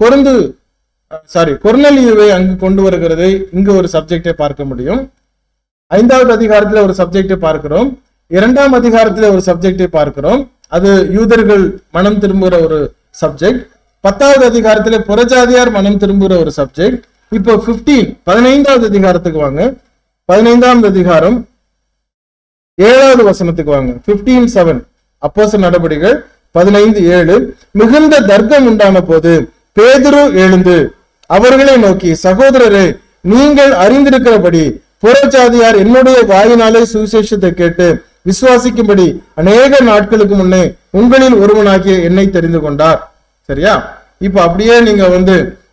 கொர்நேலியுவை அங்கு கொண்டு வருகிறதை இங்கு ஒரு சப்ஜெக்டை பார்க்க முடியும். 5வது அதிகாரத்துல ஒரு சப்ஜெக்டை பார்க்கிறோம். 2ஆம் அதிகாரத்துல ஒரு சப்ஜெக்டை பார்க்கிறோம். அது யூதர்கள் மனம் திரும்புகிற ஒரு சப்ஜெக்ட். 10வது அதிகாரத்துல புறஜாதியார் மனம் திரும்புகிற ஒரு சப்ஜெக்ட். இப்போ 15வது அதிகாரத்துக்கு வாங்க. 15ஆம் அதிகாரம் 7வது வசனத்துக்கு வாங்க. 15:7 அப்போஸ்தலர் நடபடிகள் 15:7 மிகுந்த தர்க்கம் உண்டான போது பேதுரு எழுந்து அவர்களை நோக்கி, சகோதரரே, நீங்கள் அறிந்திருக்கிறபடி புறஜாதியார் என்னுடைய வாயினாலே சுவிசேஷத்தை கேட்டு விசுவாசிக்கும்படி அநேக நாட்களுக்கு முன்னே உங்களில் ஒருவனாகிய என்னை தெரிந்து கொண்டார். சரியா? இப்ப அப்படியே நீங்க வந்து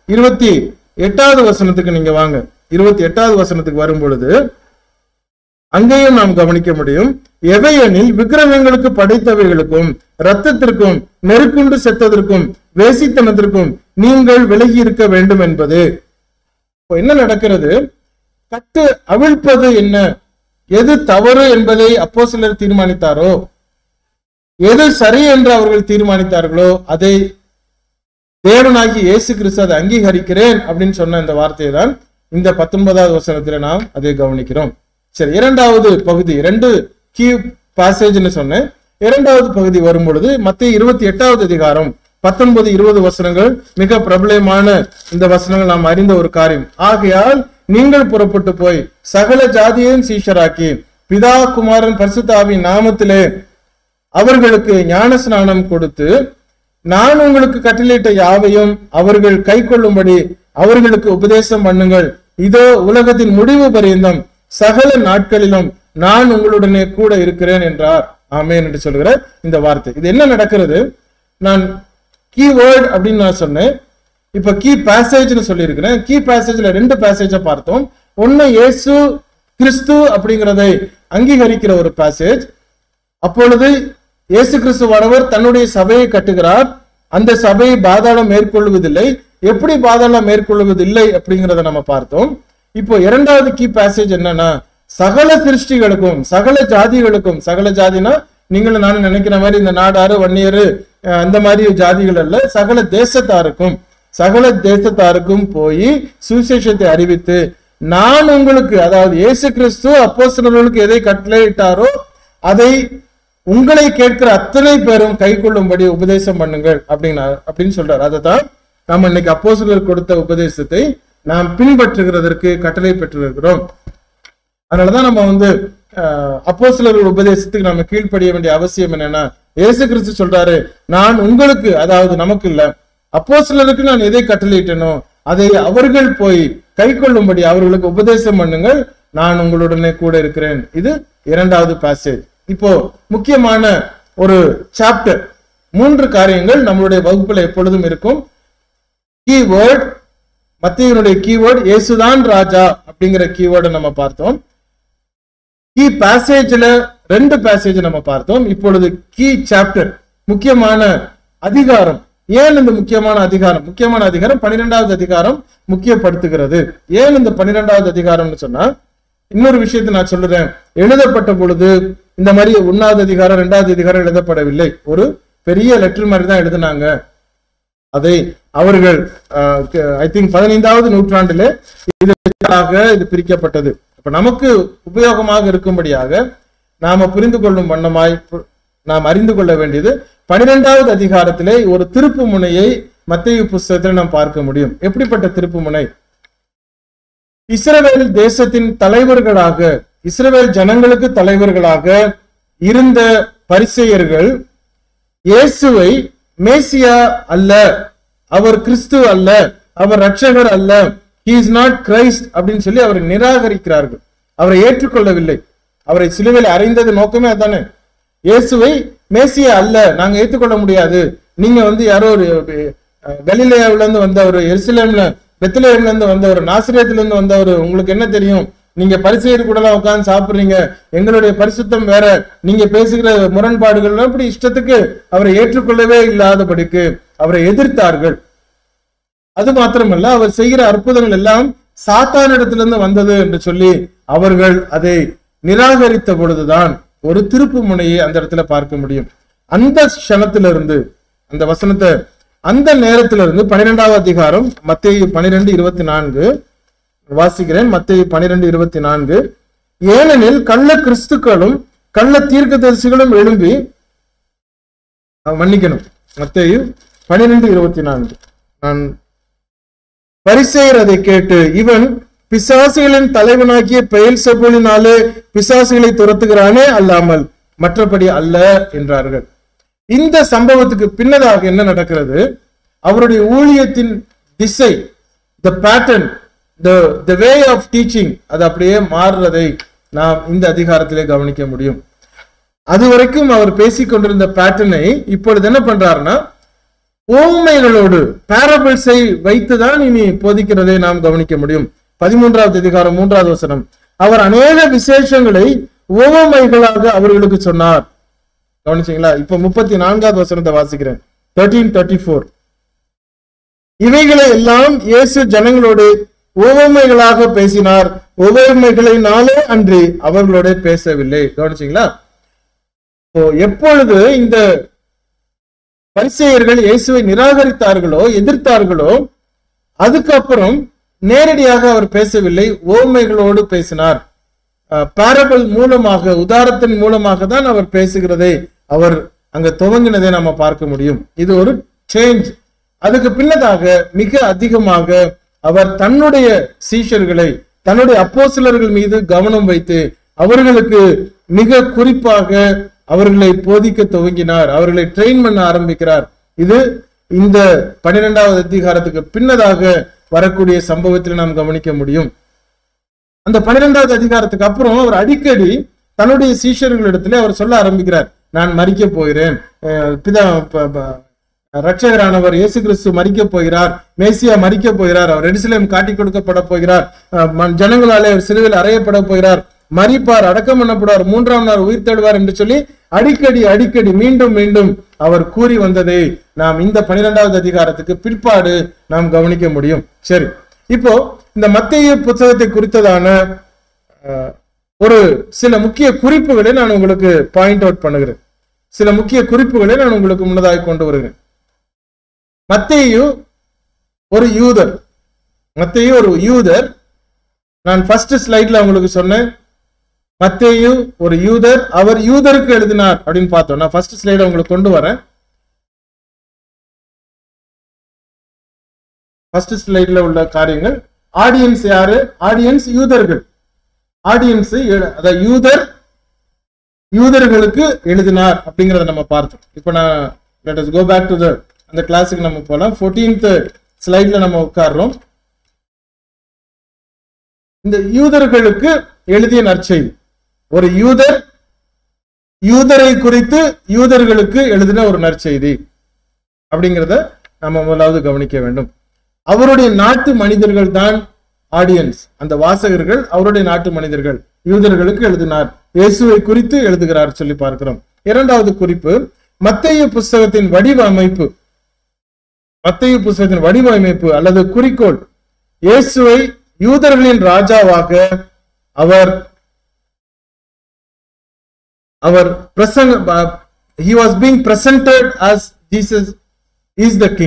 28வது வசனத்துக்கு நீங்க வாங்க. 28வது வசனத்துக்கு வரும் பொழுது அங்கேயும் நாம் கவனிக்க முடியும். எவையெனில் விக்கிரகங்களுக்கு படைத்தவைகளுக்கும் இரத்தத்திற்கும் நெருக்குண்டு செத்ததற்கும் வேசித்தனத்திற்கும் நீங்கள் விலகி இருக்க வேண்டும் என்பது. இப்போ என்ன நடக்கிறது? கட்டு அவிழ்ப்பது என்ன, எது தவறு என்பதை அப்போஸ்தலர் தீர்மானித்தாரோ, எது சரி என்று அவர்கள் தீர்மானித்தார்களோ அதை தேவனாகி இயேசு கிறிஸ்து அதை அங்கீகரிக்கிறேன் அப்படின்னு சொன்ன இந்த வார்த்தையை தான் இந்த 19வது வசனத்துல நாம் அதை கவனிக்கிறோம். சரி, 2வது பகுதி 2 கீ பாசேஜ்னு சொன்னேன். 2வது பகுதி வரும் பொழுது மத்தேயு 28வது அதிகாரம் 19-20 வசனங்கள் மிக பிரபலமான இந்த வசனங்கள் நாம் அறிந்த ஒரு காரியம். ஆகையால் நீங்கள் புறப்பட்டு போய் சகல ஜாதியையும் சீஷராக்கி பிதா குமாரன் பரிசுத்த ஆவியின் நாமத்திலே அவர்களுக்கு ஞான ஸ்நானம் கொடுத்து நான் உங்களுக்கு கட்டளையிட்ட யாவையும் அவர்கள் கை கொள்ளும்படி அவர்களுக்கு உபதேசம் பண்ணுங்கள். இதோ உலகத்தின் முடிவு பரியந்தம் சகல நாட்களிலும் நான் உங்களுடனே கூட இருக்கிறேன் என்றார். ஆமென் என்று சொல்கிற இந்த வார்த்தை. இது என்ன நடக்கிறது? நான் கீவேர்ட் அப்படின்னு நான் சொன்னேன். இப்ப கீ பேசேஜ்னு சொல்லி இருக்கிறேன். கீ பேசேஜ்ல 2 பேசேஜை பார்த்தோம். ஒன்னு இயேசு கிறிஸ்து அப்படிங்கிறதை அங்கீகரிக்கிற ஒரு பேசேஜ். அப்பொழுது இயேசு கிறிஸ்துவானவர் தன்னுடைய சபையை கட்டுகிறார். அந்த சபையை பாதாளம் மேற்கொள்வதில்லை. எப்படி பாதாளம் மேற்கொள்வதில்லை அப்படிங்கிறத நம்ம பார்த்தோம். இப்போ 2வது கீ பேசேஜ் என்னன்னா, சகல சிருஷ்டிகளுக்கும் சகல ஜாதிகளுக்கும், சகல ஜாதினா நீங்களும் நானும் நினைக்கிற மாதிரி இந்த நாடாரு வன்னியரு அந்த மாதிரி ஜாதிகள் அல்ல, சகல தேசத்தாருக்கும் போய் சுவிசேஷத்தை அறிவித்து நான் உங்களுக்கு, அதாவது இயேசு கிறிஸ்து அப்போஸ்தலர்களுக்கு எதை கட்டளையிட்டாரோ அதை உங்களை கேட்கிற அத்தனை பேரும் கை கொள்ளும்படி உபதேசம் பண்ணுங்கள் அப்படின்னு சொல்றாரு. அதை தான் நம்ம இன்னைக்கு அப்போஸ்தலர் கொடுத்த உபதேசத்தை நாம் பின்பற்றுகிறதற்கு கட்டளை பெற்றிருக்கிறோம். அதனாலதான் நம்ம வந்து அப்போஸ்தலர்கள் உபதேசத்துக்கு நம்ம கீழ்ப்படிய வேண்டிய அவசியம் என்னன்னா, இயேசு கிறிஸ்து சொல்றாரு, நான் உங்களுக்கு, அதாவது நமக்கு இல்ல, அப்போஸ்தலருக்கு நான் எதை கட்டளையிட்டேனோ அதை அவர்கள் போய் கை கொள்ளும்படி அவர்களுக்கு உபதேசம் பண்ணுங்கள், நான் உங்களுடனே கூட இருக்கிறேன். இது 2வது பேசேஜ். இப்போ முக்கியமான ஒரு சாப்டர், 3 காரியங்கள் நம்மளுடைய வகுப்புல எப்பொழுதும் இருக்கும். கீவேர்ட், மத்தேயுனுடைய கீவேர்ட் இயேசுதான் ராஜா அப்படிங்கிற கீவேர்டை நம்ம பார்த்தோம். கீ பேசேஜ்ல 2 பேசேஜ் நம்ம பார்த்தோம். இப்பொழுது கீ சாப்டர், முக்கியமான அதிகாரம். ஏன் இந்த முக்கியமான அதிகாரம்? முக்கியமான அதிகாரம் 12வது அதிகாரம் முக்கியப்படுத்துகிறது. ஏன் இந்த 12வது அதிகாரம்னு சொன்னா, இன்னொரு விஷயத்தை நான் சொல்றேன். எழுதப்பட்ட பொழுது இந்த மாதிரி 1வது அதிகாரம் 2வது அதிகாரம் எழுதப்படவில்லை. ஒரு பெரிய லெட்டர் மாதிரி தான் எழுதினாங்க. அதை அவர்கள் ஐ திங்க் 15வது நூற்றாண்டிலே இது பிரிக்கப்பட்டது. இப்ப நமக்கு உபயோகமாக இருக்கும்படியாக நாம புரிந்து கொள்ளும் வண்ணமாய் நாம் அறிந்து கொள்ள வேண்டியது 12வது அதிகாரத்திலே ஒரு திருப்பு முனையை மத்தேயு புஸ்தகத்தில் நாம் பார்க்க முடியும். எப்படிப்பட்ட திருப்பு முனை? இஸ்ரவேல் தேசத்தின் தலைவர்களாக, இஸ்ரவேல் ஜனங்களுக்கு தலைவர்களாக இருந்த பரிசேயர்கள் இயேசுவை மேசியா அல்ல, அவர் கிறிஸ்து அல்ல, அவர் ரட்சகர் அல்ல, he is not Christ அப்படின்னு சொல்லி அவரை நிராகரிக்கிறார்கள். அவரை ஏற்றுக்கொள்ளவில்லை. அவரை சிலுவையில் அறைந்தது நோக்கமே அதானே. இயேசுவை மேசியா அல்ல, நாங்க ஏற்றுக்கொள்ள முடியாது, நீங்க யாரோ ஒரு கலிலேயாவில இருந்து வந்தவர், எருசலேம்ல பெத்லஹேம்ல இருந்து வந்தவர், நாசரேத்துல இருந்து வந்தவர், உங்களுக்கு என்ன தெரியும், நீங்க பரிசேயர் கூட எல்லாம் உட்கார்ந்து சாப்பிடுறீங்க, எங்களுடைய பரிசுத்தம் வேற, நீங்க பேசுகிற முரண்பாடுகள், அப்படி இஷ்டத்துக்கு அவரை ஏற்றுக்கொள்ளவே இல்லாதபடிக்கு அவரை எதிர்த்தார்கள். அது மாத்திரமல்ல, அவர் செய்கிற அற்புதங்கள் எல்லாம் சாத்தானிடத்திலிருந்து வந்தது என்று சொல்லி அவர்கள் அதை நிராகரித்த பொழுதுதான் ஒரு திருப்பு முனையை அந்த இடத்துல பார்க்க முடியும். அந்த க்ஷணத்திலிருந்து, அந்த வசனத்தை, அந்த நேரத்திலிருந்து 12வது அதிகாரம் மத்தேயு 12:24 வாசிக்கிறேன். மத்தேயு 12:24, ஏனெனில் கள்ள கிறிஸ்துக்களும் கள்ள தீர்க்கதரிசிகளும் எழும்பி, மன்னிக்கணும், மத்தேயு 12:24, நான் பரிசேயர் அதை கேட்டு, இவன் பிசாசுகளின் தலைவனாகிய பெயல்செபூலினாலே பிசாசுகளை துரத்துகிறானே அல்லாமல் மற்றபடி அல்ல என்றார்கள். இந்த சம்பவத்துக்கு பின்னதாக என்ன நடக்கிறது? அவருடைய ஊழியத்தின் திசை, the pattern, the way of teaching, அது அப்படியே மாறுறதை நாம் இந்த அதிகாரத்திலே கவனிக்க முடியும். அதுவரைக்கும் அவர் பேசிக் கொண்டிருந்த பேட்டர்னை இப்பொழுது என்ன பண்றாருன்னா, ஓமைகளோடு, பாரபிள்ஸை வைத்துதான் இனி போதிக்கிறதை நாம் கவனிக்க முடியும். 13வது அதிகாரம் 3வது வசனம், அவர் அநேக விசேஷங்களை ஓமைகளாக அவர்களுக்கு சொன்னார். கவனிச்சீங்களா? இப்ப 34வது வசனத்தை வாசிக்கிறேன். 13:34, இவைகளை எல்லாம் இயேசு ஜனங்களோடு ஓமைகளாக பேசினார், ஓமைகளினாலே அன்றி அவர்களோட பேசவில்லை. கவனிச்சீங்களா? எப்பொழுது இந்த பரிசேயர்கள் இயேசுவை நிராகரித்தார்களோ, எதிர்த்தார்களோ, அதுக்கப்புறம் நேரடியாக அவர் பேசவில்லை, ஓமைகளோடு பேசினார். பாரபிள் மூலமாக, உதாரத்தின் மூலமாக தான் அவர் பேசுகிறதை, அவர் அங்க துவங்கினதை நாம பார்க்க முடியும். இது ஒரு சேஞ்ச். அதுக்கு பின்னதாக மிக அதிகமாக அவர் தன்னுடைய சீஷர்களை, தன்னுடைய அப்போஸ்தலர்கள் மீது கவனம் வைத்து அவர்களுக்கு மிக குறிப்பாக அவர்களை போதிக்க துவங்கினார், அவர்களை ட்ரெயின் பண்ண ஆரம்பிக்கிறார். இது இந்த 12வது அதிகாரத்துக்கு பின்னதாக வரக்கூடிய சம்பவத்தில் நாம் கவனிக்க முடியும். அந்த 12வது அதிகாரத்துக்கு அப்புறம் அவர் அடிக்கடி தன்னுடைய சீஷர்களிடத்திலே அவர் சொல்ல ஆரம்பிக்கிறார், நான் மரிக்க போகிறேன், பிதா ரட்சகரானவர் இயேசு கிறிஸ்து மரிக்க போகிறார், மேசியா மரிக்க போகிறார், அவர் எருசலேம் காட்டி கொடுக்கப்பட போகிறார், ஜனங்களாலே அவர் சிலுவையில் அறையப்பட போகிறார், மரிப்பார், அடக்கம் பண்ணப்படுவார், 3ஆம் நாள் உயிர் தழுவார் என்று சொல்லி அடிக்கடி மீண்டும் மீண்டும் அவர் கூறி வந்ததை நாம் இந்த 12வது அதிகாரத்துக்கு பிற்பாடு நாம் கவனிக்க முடியும். சரி, இப்போ இந்த மத்தேயு புத்தகத்தை குறித்ததான ஒரு சில முக்கிய குறிப்புகளை நான் உங்களுக்கு பாயிண்ட் அவுட் பண்ணுகிறேன். சில முக்கிய குறிப்புகளை நான் உங்களுக்கு முன்னதாக கொண்டு வருகிறேன். மத்தேயு ஒரு யூதர். மத்தேயு ஒரு யூதர். நான் ஃபர்ஸ்ட் ஸ்லைட்ல உங்களுக்கு சொன்னேன், மத்தேயு ஒரு யூதர், அவர் யூதருக்கு எழுதினார் அப்படின்னு பார்த்தோம். நான் ஃபர்ஸ்ட் ஸ்லைட உங்களுக்கு கொண்டு வரேன். ஃபர்ஸ்ட் ஸ்லைட்ல உள்ள காரியங்கள். ஆடியன்ஸ் யாரு? ஆடியன்ஸ் யூதர்கள். ஆடியன்ஸ் அதாவது யூதர்களுக்கு எழுதினார் அப்படிங்கறத நம்ம பார்த்தோம். இப்போ நான் let us go back to அந்த கிளாஸுக்கு நம்ம போலாம். 14th ஸ்லைட்ல நம்ம உட்கார்றோம். இந்த யூதர்களுக்கு எழுதிய நற்செய்தி. ஒரு யூதரை குறித்து யூதர்களுக்கு எழுதின ஒரு நற்செய்தி அப்படிங்கிறத நம்ம முதலாவது கவனிக்க வேண்டும். அவருடைய நாட்டு மனிதர்கள் தான் ஆடியன்ஸ், அந்த வாசகர்கள் அவருடைய நாட்டு மனிதர்கள். யூதர்களுக்கு எழுதினார், இயேசுவை குறித்து எழுதுகிறார் சொல்லி பார்க்கிறோம். இரண்டாவது குறிப்பு, மத்தேயு புஸ்தகத்தின் வடிவமைப்பு. மத்தேயு புஸ்தகத்தின் வடிவமைப்பு அல்லது குறிக்கோள், இயேசுவை யூதர்களின் ராஜாவாக he was being presented as Jesus is the king.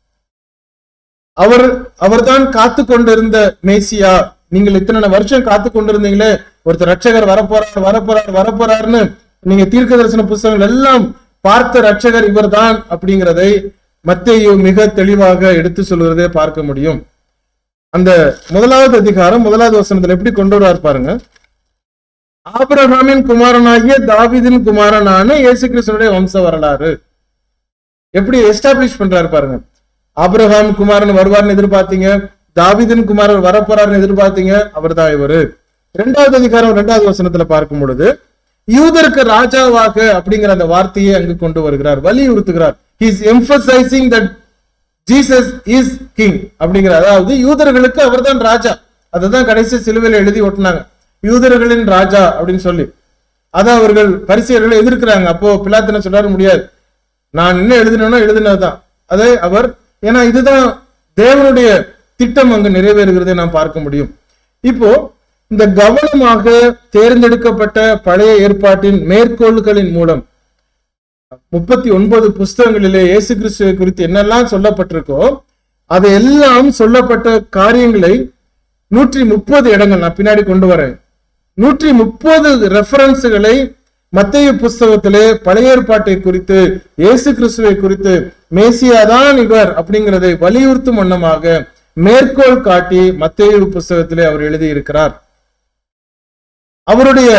அவர்தான் காத்து கொண்டிருந்த மேசியா. நீங்கள் இத்தனை வருஷம் காத்து கொண்டிருந்தீங்களே, ஒருத்தர் ரட்சகர் வரப்போறாருன்னு நீங்க தீர்க்க தரிசன புஸ்தகங்கள் எல்லாம் பார்த்த ரட்சகர் இவர்தான் அப்படிங்கிறதை மத்தேயு மிக தெளிவாக எடுத்து சொல்கிறதை பார்க்க முடியும். அந்த முதலாவது அதிகாரம் முதலாவது வசனத்துல எப்படி கொண்டு வரார் பாருங்க. ஆபிரகாமின் குமாரனாகிய தாவீதின் குமாரனான இயேசு கிறிஸ்துவினுடைய வம்ச வரலாறு எப்படி எஸ்டாப்ளிஷ் பண்றாரு பாருங்க. ஆபிரகாம் குமாரன் வருவார்னு எதிர்பார்த்தீங்க, தாவீதின் குமாரன் வரப்போறாருன்னு எதிர்பார்த்தீங்க, அவர் தான் இவரு. இரண்டாவது அதிகாரம் இரண்டாவது வசனத்துல பார்க்கும் பொழுது யூதருக்கு ராஜாவாக அப்படிங்கிற அந்த வார்த்தையை அங்கு கொண்டு வருகிறார், வலியுறுத்துகிறார். He is emphasizing that Jesus is king அப்படிங்கிற, அதாவது யூதர்களுக்கு அவர் தான் ராஜா. அதுதான் கடைசி சிலுவையில எழுதி ஒட்டினாங்க, யூதர்களின் ராஜா அப்படின்னு சொல்லி. அதான் அவர்கள் பரிசேயர்களை எதிர்க்கிறாங்க. அப்போ பிலாத்து சொல்றாரு, முடியாது, நான் என்ன எழுதினோ எழுதினதுதான் அதே அவர், ஏன்னா இதுதான் தேவனுடைய திட்டம் அங்கு நிறைவேறுகிறதை நாம் பார்க்க முடியும். இப்போ இந்த கவனமாக தேர்ந்தெடுக்கப்பட்ட பழைய ஏற்பாட்டின் மேற்கோள்களின் மூலம் 39 புஸ்தகங்களிலே இயேசு கிறிஸ்துவை குறித்து என்னெல்லாம் சொல்லப்பட்டிருக்கோ அதையெல்லாம் சொல்லப்பட்ட காரியங்களை 130 இடங்கள் நான் பின்னாடி கொண்டு வரேன். 130 ரெஃபரன்ஸுகளை மத்தேயு புஸ்தகத்திலே பழைய ஏற்பாட்டை குறித்து, இயேசு கிறிஸ்துவை குறித்து, மேசியாதான் இவர் அப்படிங்கிறதை வலியுறுத்தும் வண்ணமாக மேற்கோள் காட்டி மத்தேயு புஸ்தகத்திலே அவர் எழுதியிருக்கிறார். அவருடைய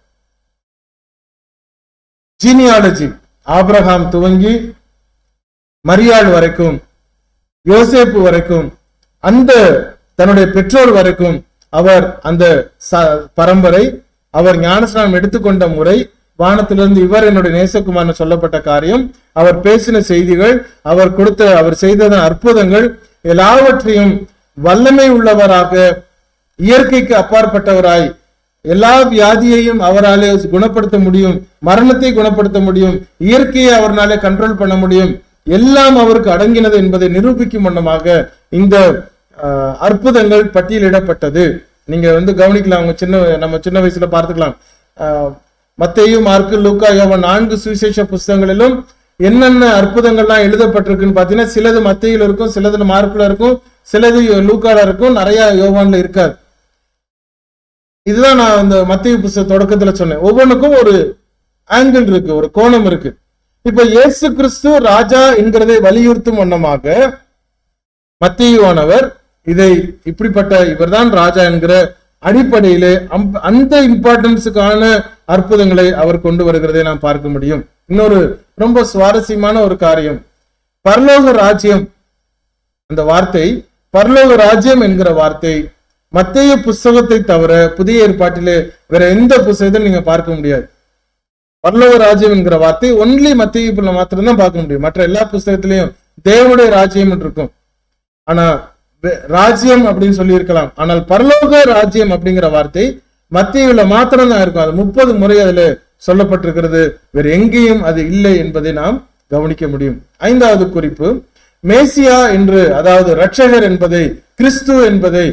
ஜீனியாலஜி ஆபிரகாம் துவங்கி மரியாள் வரைக்கும், யோசேப்பு வரைக்கும், அந்த தன்னுடைய பெற்றோர் வரைக்கும் அவர் அந்த பரம்பரை, அவர் ஞானஸ்நானம் எடுத்துக்கொண்ட முறை, வானத்திலிருந்து இவர் என்னுடைய நேசகுமார்னு சொல்லப்பட்ட காரியம், அவர் பேசின செய்திகள், அவர் செய்த அற்புதங்கள் எல்லாவற்றையும் வல்லமை உள்ளவராக, இயற்கைக்கு அப்பாற்பட்டவராய், எல்லா வியாதியையும் அவராலே குணப்படுத்த முடியும், மரணத்தை குணப்படுத்த முடியும், இயற்கையை அவராலே கண்ட்ரோல் பண்ண முடியும், எல்லாம் அவருக்கு அடங்கினது என்பதை நிரூபிக்கும் வண்ணமாக இந்த அற்புதங்கள் பட்டியலிடப்பட்டது. நீங்க கவனிக்கலாம், நம்ம சின்ன வயசுல பார்த்துக்கலாம். மத்தேயு, மார்க்கு, லூக்கா, யோவான் 4 சுவிசேஷ புஸ்தகங்களிலும் என்னென்ன அற்புதங்கள்லாம் எழுதப்பட்டிருக்குன்னு பாத்தீங்கன்னா, சிலது மத்தேயுல இருக்கும், சிலது மார்க்குல இருக்கும், சிலது லூக்கால இருக்கும், நிறைய யோவான்ல இருக்காது. இதுதான் நான் இந்த மத்தேயு புஸ்தக தொடக்கத்துல சொன்னேன். ஒவ்வொன்றுக்கும் ஒரு ஆங்கிள் இருக்கு, ஒரு கோணம் இருக்கு. இப்ப இயேசு கிறிஸ்து ராஜா என்கிறதை வலியுறுத்தும் வண்ணமாக மத்தேயுவானவர் இதை இப்படிப்பட்ட இவர்தான் ராஜா என்கிற அடிப்படையிலே அந்த இம்பார்ட்டன்ஸுக்கான அற்புதங்களை அவர் கொண்டு வருகிறதை நாம் பார்க்க முடியும். இன்னொரு ரொம்ப சுவாரஸ்யமான ஒரு காரியம், பரலோக ராஜ்யம், அந்த வார்த்தை பரலோக ராஜ்யம் என்கிற வார்த்தை மத்தேயு புஸ்தகத்தை தவிர புதிய ஏற்பாட்டிலே வேற எந்த புஸ்தகத்திலும் நீங்க பார்க்க முடியாது. பரலோக ராஜ்யம் என்கிற வார்த்தை ஒன்லி மத்தேயுல மாத்திரம்தான் பார்க்க முடியும். மற்ற எல்லா புஸ்தகத்திலையும் தேவனுடைய ராஜ்யம் இருக்கும், ஆனா ராஜ்யம் அப்படின்னு சொல்லி இருக்கலாம், ஆனால் பரலோக ராஜ்யம் அப்படிங்கிற வார்த்தை மத்தேயுல மாத்திரம் தான் இருக்கும். அது 30 முறை அதுல சொல்லப்பட்டிருக்கிறது, வேற எங்கேயும் அது இல்லை என்பதை நாம் கவனிக்க முடியும். ஐந்தாவது குறிப்பு, மேசியா என்று, அதாவது ரட்சகர் என்பதை, கிறிஸ்து என்பதை,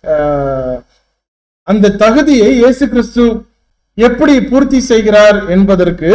அந்த தகுதியை இயேசு கிறிஸ்து எப்படி பூர்த்தி செய்கிறார் என்பதற்கு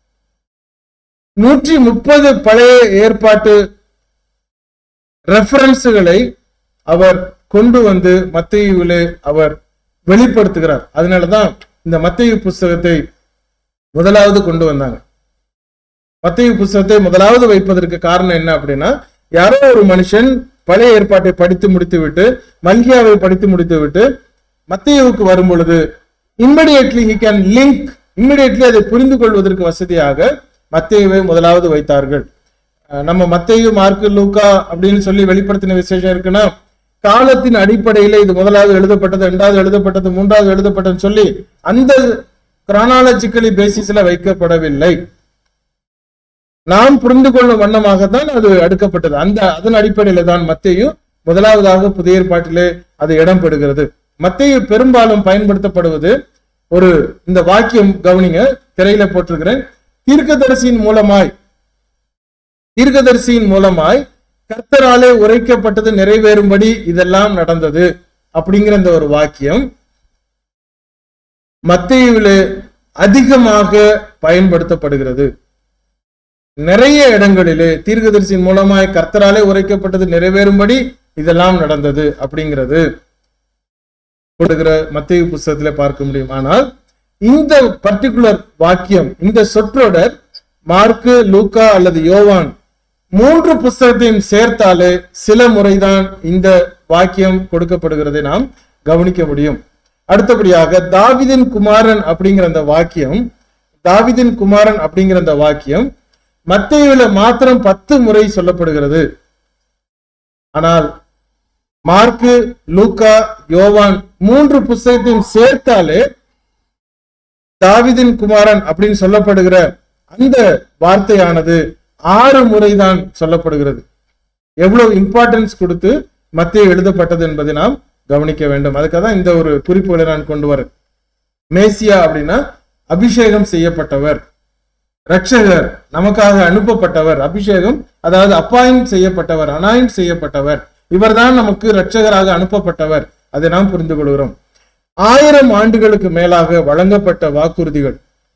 130 பழைய ஏற்பாட்டு ரெஃபரன்ஸுகளை அவர் கொண்டு வந்து மத்தேயுவிலே அவர் வெளிப்படுத்துகிறார். அதனாலதான் இந்த மத்தேயு புஸ்தகத்தை முதலாவது கொண்டு வந்தாங்க. மத்தேயு புஸ்தகத்தை முதலாவது வைப்பதற்கு காரணம் என்ன அப்படின்னா, யாரோ ஒரு மனுஷன் பழைய ஏற்பாட்டை படித்து முடித்து விட்டு, மல்கியாவை படித்து முடித்து விட்டு மத்தேயுவுக்கு வரும் பொழுது இம்மிடியேட்லி he can link, இம்மிடியேட்லி அதை புரிந்து கொள்வதற்கு வசதியாக மத்தேயுவை முதலாவது வைத்தார்கள். நம்ம மத்தேயு, மார்க்கு, லூக்கா அப்படின்னு சொல்லி வெளிப்படுத்தின விசேஷம் இருக்குன்னா, காலத்தின் அடிப்படையில இது முதலாவது எழுதப்பட்டது, 2வது எழுதப்பட்டது, 3வது எழுதப்பட்டதுன்னு சொல்லி அந்த கிரானாலஜிக்கலி பேசிஸ்ல வைக்கப்படவில்லை. நாம் புரிந்து கொள்ளும் வண்ணமாகத்தான் அது அடுக்கப்பட்டது. அதன் அடிப்படையில தான் மத்தேயு முதலாவதாக புதிய ஏற்பாட்டிலே அது இடம் பெறுகிறது. மத்தேயு பெரும்பாலும் பயன்படுத்தப்படுவது ஒரு இந்த வாக்கியம் கவனிங்க, திரையில போட்டிருக்கிறேன். தீர்க்கதரிசியின் மூலமாய் கர்த்தராலே உரைக்கப்பட்டது நிறைவேறும்படி இதெல்லாம் நடந்தது அப்படிங்கிற இந்த ஒரு வாக்கியம் மத்தேயுவிலே அதிகமாக பயன்படுத்தப்படுகிறது. நிறைய இடங்களிலே தீர்க்கதரிசியின் மூலமாய் கர்த்தராலே உரைக்கப்பட்டது நிறைவேறும்படி இதெல்லாம் நடந்தது அப்படிங்கிறது கொடுக்கிற மத்தேயு புஸ்தகத்திலே பார்க்க முடியும். ஆனால் இந்த பர்டிகுலர் வாக்கியம், இந்த சொற்றொடர் மார்க்கு, லூக்கா அல்லது யோவான் 3 புஸ்தகத்தையும் சேர்த்தாலே சில முறைதான் இந்த வாக்கியம் கொடுக்கப்படுகிறதை நாம் கவனிக்க முடியும். அடுத்தபடியாக தாவீதின் குமாரன் அப்படிங்கிற அந்த வாக்கியம் மத்தேயுவில மாத்திரம் 10 முறை சொல்லப்படுகிறது. ஆனால் மார்க்கு, லூக்கா, யோவான் 3 புஸ்தகத்தையும் சேர்த்தாலே தாவீதின் குமாரன் அப்படின்னு சொல்லப்படுகிற அந்த வார்த்தையானது 6 முறைதான் சொல்லப்படுகிறது. எவ்வளவு இம்பார்ட்டன்ஸ் கொடுத்து மத்தேயு எழுதப்பட்டது என்பதை நாம் கவனிக்க வேண்டும். அதுக்காக தான் இந்த ஒரு குறிப்புகளை நான் கொண்டு வரேன். மேசியா அப்படின்னா அபிஷேகம் செய்யப்பட்டவர், ரட்சகர், நமக்காக அனுப்பப்பட்டவர். அபிஷேகம் அதாவது அப்பாயிண்ட் செய்யப்பட்டவர், அனாயிண்ட் செய்யப்பட்டவர். இவர்தான் நமக்கு ரட்சகராக அனுப்பப்பட்டவர். அதை நாம் புரிந்து கொள்கிறோம். 1000 ஆண்டுகளுக்கு மேலாக வழங்கப்பட்ட வாக்குறுதிகள்.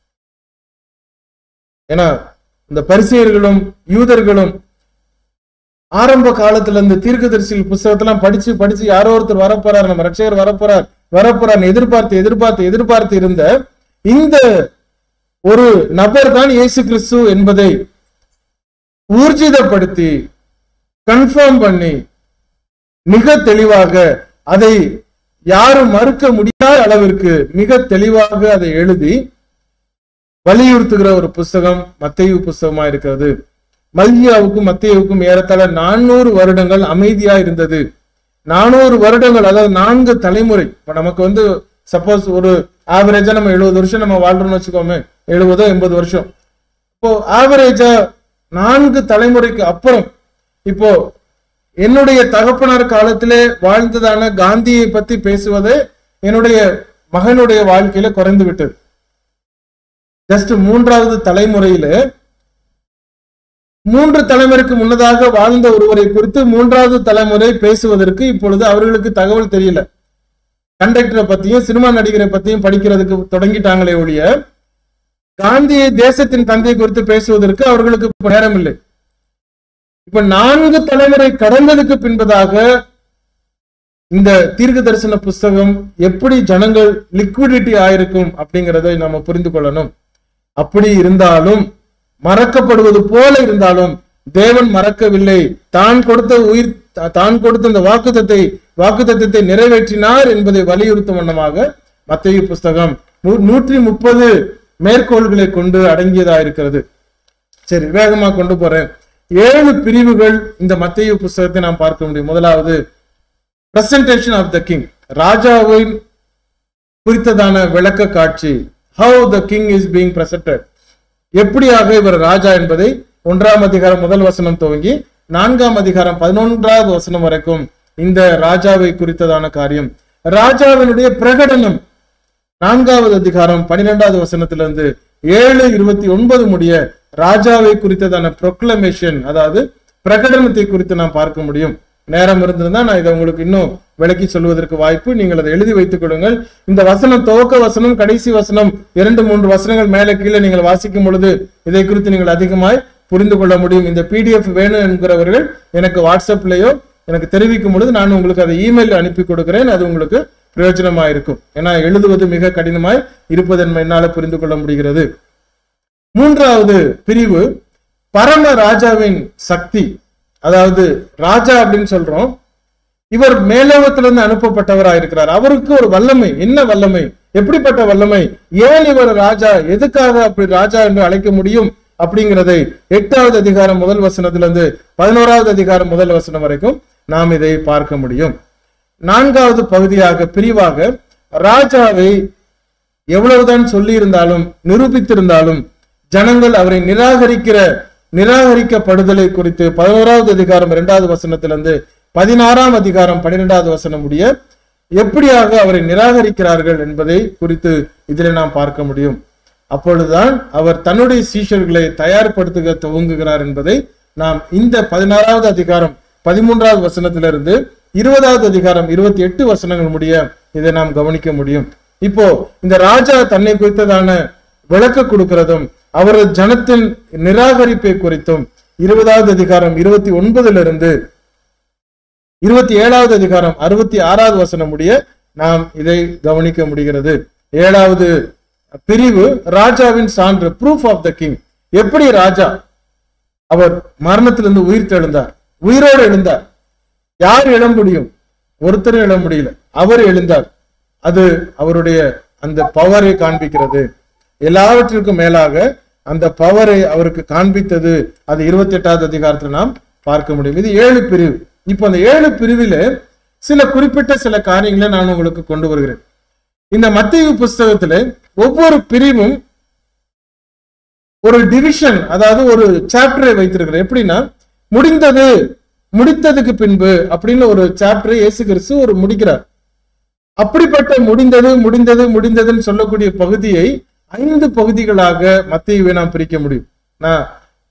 ஏன்னா இந்த பரிசேயர்களும் யூதர்களும் ஆரம்ப காலத்துல இருந்து தீர்க்கதரிசி புஸ்தகத்தெல்லாம் படிச்சு யாரோ ஒருத்தர் வரப்போறார், நம்ம ரட்சகர் வரப்போறார் எதிர்பார்த்து இருந்த இந்த ஒரு நபர் தான் இயேசு கிறிஸ்து என்பதை ஊர்ஜிதப்படுத்தி கன்ஃபார்ம் பண்ணி மிக தெளிவாக, அதை யாரும் மறுக்க முடியாத அளவிற்கு மிக தெளிவாக அதை எழுதி வலியுறுத்துகிற ஒரு புஸ்தகம் மத்தேயு புஸ்தகமா இருக்கிறது. மல்கியாவுக்கும் மத்தேயுவுக்கும் ஏறத்தாழ 400 வருடங்கள் அமைதியா இருந்தது. 400 வருடங்கள், அதாவது 4 தலைமுறை. இப்ப நமக்கு சப்போஸ் ஒரு ஆவரேஜா நம்ம 70 வருஷம் நம்ம வாழ்றோம்னு வச்சுக்கோமே, 70-80 வருஷம். இப்போ ஆவரேஜா 4 தலைமுறைக்கு அப்புறம் இப்போ என்னுடைய தகப்பனார் காலத்திலே வாழ்ந்ததான காந்தியை பத்தி பேசுவது என்னுடைய மகனுடைய வாழ்க்கையில குறைந்து விட்டது. ஜஸ்ட் 3வது தலைமுறையில 3 தலைமுறைக்கு முன்னதாக வாழ்ந்த ஒருவரை குறித்து 3வது தலைமுறை பேசுவதற்கு இப்பொழுது அவர்களுக்கு தகவல் தெரியல. கண்டக்டரை பத்தியும் சினிமா நடிகரை பத்தியும் படிக்கிறதுக்கு தொடங்கிட்டாங்களே ஒழிய காந்தியை, தேசத்தின் தந்தை குறித்து பேசுவதற்கு அவர்களுக்கு நேரம் இல்லை. இப்ப 4 தலைமுறை கடந்ததுக்கு பின்பதாக இந்த தீர்க்க தரிசன புஸ்தகம் எப்படி ஜனங்கள் லிக்விடிட்டி ஆயிருக்கும் அப்படிங்கிறதை நாம புரிந்து கொள்ளணும். அப்படி இருந்தாலும், மறக்கப்படுவது போல இருந்தாலும் தேவன் மறக்கவில்லை. தான் கொடுத்த இந்த வாக்குத்தத்தத்தை நிறைவேற்றினார் என்பதை வலியுறுத்தும் வண்ணமாக மத்தேயு புஸ்தகம் 130 மேற்கோள்களை கொண்டு அடங்கியதா இருக்கிறது. சரி, வேகமா கொண்டு போறேன். 7 பிரிவுகள் இந்த மத்தேயு புஸ்தகத்தை நாம் பார்க்க முடியும். முதலாவது பிரசன்டேஷன் ஆஃப் த கிங், ராஜாவின் குறித்ததான விளக்க காட்சி. How the king is being presented, எப்படியாக இவர் ராஜா என்பதை 1ஆம் அதிகாரம் 1 வசனம் துவங்கி 4ஆம் அதிகாரம் 11வது வசனம் வரைக்கும் இந்த ராஜாவை குறித்ததான காரியம். ராஜாவினுடைய பிரகடனம் 4வது அதிகாரம் 12வது வசனத்திலிருந்து 7:29 முடிய ராஜாவை குறித்ததான ப்ரொக்ளமேஷன், அதாவது பிரகடனத்தை குறித்து நாம் பார்க்க முடியும். நேரம் இருந்திருந்தா நான் இதை உங்களுக்கு இன்னும் விளக்கி சொல்வதற்கு வாய்ப்பு. நீங்கள் அதை எழுதி வைத்துக் கொள்ளுங்கள். இந்த வசனம், துவக்க வசனம், கடைசி வசனம், 2-3 வசனங்கள் மேலே கீழே நீங்கள் வாசிக்கும் பொழுது இதை குறித்து நீங்கள் அதிகமாய் புரிந்து கொள்ள முடியும். இந்த PDF வேணும் என்கிறவர்கள் எனக்கு வாட்ஸ்அப்லயோ எனக்கு தெரிவிக்கும் பொழுது நான் உங்களுக்கு அதை இமெயில் அனுப்பி கொடுக்கிறேன். அது உங்களுக்கு பிரயோஜனமா இருக்கும். ஏன்னா எழுதுவது மிக கடினமாய் இருப்பது என்னால புரிந்து கொள்ள முடிகிறது. 3வது பிரிவு பரம ராஜாவின் சக்தி. அதாவது ராஜா அப்படின்னு சொல்றோம், இவர் மேலோகத்திலிருந்து அனுப்பப்பட்டவராக இருக்கிறார். அவருக்கு ஒரு வல்லமை. என்ன வல்லமை? எப்படிப்பட்ட வல்லமை? ஏன் இவர் ராஜா? எதுக்காக அப்படி ராஜா என்று அழைக்க முடியும் அப்படிங்கிறதை 8வது அதிகாரம் 1 வசனத்திலிருந்து 11வது அதிகாரம் 1 வசனம் வரைக்கும் நாம் இதை பார்க்க முடியும். 4வது பகுதியாக, பிரிவாக, ராஜாவை எவ்வளவுதான் சொல்லி இருந்தாலும் நிரூபித்திருந்தாலும் ஜனங்கள் அவரை நிராகரிக்கப்படுதலை குறித்து 11வது அதிகாரம் 2வது வசனத்திலிருந்து 16ஆம் அதிகாரம் 12வது வசனம் முடிய எப்படியாக அவரை நிராகரிக்கிறார்கள் என்பதை குறித்து இதில் நாம் பார்க்க முடியும். அப்பொழுதுதான் அவர் தன்னுடைய சீஷர்களை தயார்படுத்த துவங்குகிறார் என்பதை நாம் இந்த 16வது அதிகாரம் 13வது வசனத்திலிருந்து 20வது அதிகாரம் 28 வசனங்கள் முடிய இதை நாம் கவனிக்க முடியும். இப்போ இந்த ராஜா தன்னை குறித்ததான விளக்க கொடுக்கிறதும் அவரது ஜனத்தின் நிராகரிப்பை குறித்தும் 20வது அதிகாரம் 29லிருந்து 27வது அதிகாரம் 66வது வசனம் முடிய நாம் இதை கவனிக்க முடிகிறது. 7வது பிரிவு ராஜாவின் சான்று, ப்ரூஃப் ஆஃப் த கிங். எப்படி ராஜா அவர் மரணத்திலிருந்து உயிர் தெழுந்தார், உயிரோடு எழுந்தார். யார் எழ முடியும்? ஒருத்தரும் எழ முடியல, அவர் எழுந்தார். அது அவருடைய அந்த பவரை காண்பிக்கிறது. எல்லாவற்றிற்கும் மேலாக அந்த பவரை அவருக்கு காண்பித்தது அது 28வது அதிகாரத்தில் நாம் பார்க்க முடியும். இது 7 பிரிவு. இப்போ அந்த 7 பிரிவில சில குறிப்பிட்ட சில காரியங்களை நான் உங்களுக்கு கொண்டு வருகிறேன். இந்த மத்தேயு புஸ்தகத்துல ஒவ்வொரு பிரிவும் ஒரு டிவிஷன், அதாவது ஒரு சாப்டரை வைத்திருக்கிறேன். எப்படின்னா, முடித்ததுக்கு பின்பு அப்படின்னு ஒரு சாப்டரை இயேசு கிறிஸ்து ஒரு முடிக்கிறார். அப்படிப்பட்ட முடிந்ததுன்னு சொல்லக்கூடிய பகுதியை 5 பகுதிகளாக மத்தேயுவை நாம் பிரிக்க முடியும். நான்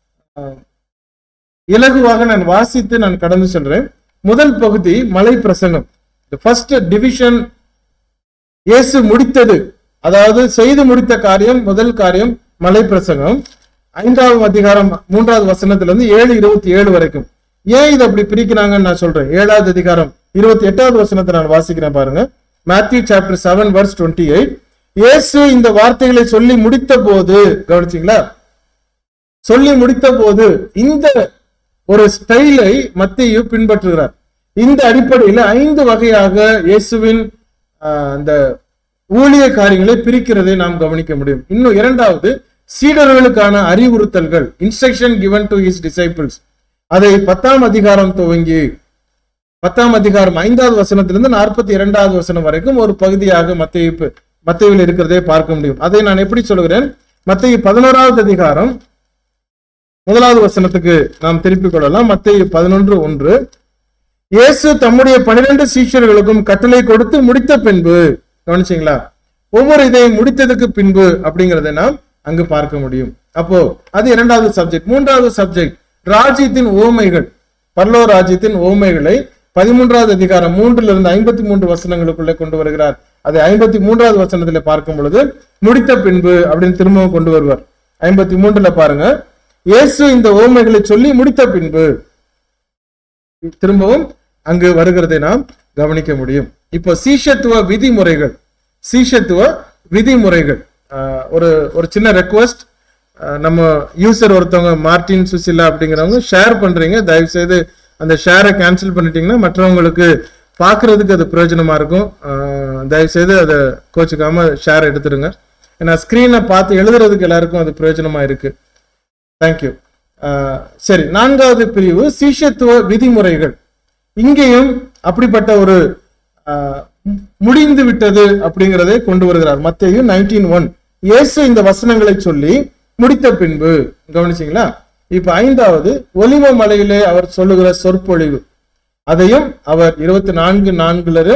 இலகுவாக நான் வாசித்து நான் கடந்து சொல்றேன். முதல் பகுதி மலை பிரசங்கம். ஃபர்ஸ்ட் டிவிஷன் இயேசு முடித்தது, அதாவது செய்து முடித்த காரியம், முதல் காரியம் மலை பிரசங்கம். 5வது அதிகாரம் 3வது வசனத்திலிருந்து 7:27 வரைக்கும். ஏன் இதை அப்படி பிரிக்கிறாங்கன்னு நான் சொல்றேன். 7வது அதிகாரம் 28வது வசனத்தை நான் வாசிக்கிறேன் பாருங்க. Matthew chapter 7 verse 28. இயேசு இந்த வார்த்தைகளை சொல்லி முடித்த போது, கவனிச்சீங்களா? சொல்லி முடித்த போது இந்த ஒரு ஸ்டைலை மத்தேயு பின்பற்றுகிறார். இந்த அடிப்படையில் 5 வகையாக இயேசுவின் அந்த ஊழிய காரியங்களை பிரிக்கிறதை நாம் கவனிக்க முடியும். இன்னும் 2வது சீடர்களுக்கான அறிவுறுத்தல்கள், instruction given to his disciples. அதை 10ஆம் அதிகாரம் துவங்கி 10ஆம் அதிகாரம் 5வது வசனத்திலிருந்து 42வது வசனம் வரைக்கும் ஒரு பகுதியாக மத்தேயுவில் இருக்கிறதை பார்க்க முடியும். அதை நான் எப்படி சொல்கிறேன்? மத்தேயு 11வது அதிகாரம் 1வது வசனத்துக்கு நாம் திருப்பிக் கொள்ளலாம். மத்தேயு 11:1. இயேசு தம்முடைய 12 சீஷர்களுக்கும் கட்டளை கொடுத்து முடித்த பின்பு, கவனிச்சீங்களா? ஒவ்வொரு இதை முடித்ததுக்கு பின்பு அப்படிங்கிறத நாம் அங்கு பார்க்க முடியும். அப்போ அது 2வது சப்ஜெக்ட். 3வது சப்ஜெக்ட் ராஜ்யத்தின் ஓமைகள், பரலோக ராஜ்யத்தின் ஓமைகளை 13வது அதிகாரம் 3லிருந்து 53 வசனங்களுக்குள்ளே கொண்டு வருகிறார். அதை 53வது வசனத்துல பார்க்கும் பொழுது முடித்த பின்பு அப்படின்னு திரும்பவும் கொண்டு வருவார். 53ல பாருங்க, இயேசு இந்த ஓமைகளை சொல்லி முடித்த பின்பு திரும்பவும் அங்கு வருகிறதை நாம் கவனிக்க முடியும். இப்போ சீஷத்துவ விதிமுறைகள் ஒரு சின்ன ரெக்வஸ்ட். நம்ம யூசர் ஒருத்தவங்க மார்டின் சுசிலா அப்படிங்கிறவங்க ஷேர் பண்றீங்க. தயவு செய்து அந்த ஷேரை கேன்சல் பண்ணிட்டீங்கன்னா மற்றவங்களுக்கு பார்க்கறதுக்கு அது பிரயோஜனமா இருக்கும். தயவு செய்து அதை கோச்சுக்காம ஷேர் எடுத்துருங்க. ஏன்னா ஸ்கிரீனை பார்த்து எழுதுறதுக்கு எல்லாருக்கும் அது பிரயோஜனமா இருக்கு. தேங்க்யூ. சரி, 4வது பிரிவு சீஷத்துவ விதிமுறைகள். இங்கேயும் அப்படிப்பட்ட ஒரு முடிந்து விட்டது அப்படிங்கிறதை கொண்டு வருகிறார். மத்தேயு 19:1. இயேசு இந்த வசனங்களை சொல்லி முடித்த பின்பு, கவனிச்சீங்களா? இப்ப 5வது ஒலிவ மலையிலே அவர் சொல்லுகிற சொற்பொழிவு, அதையும் அவர் 24:4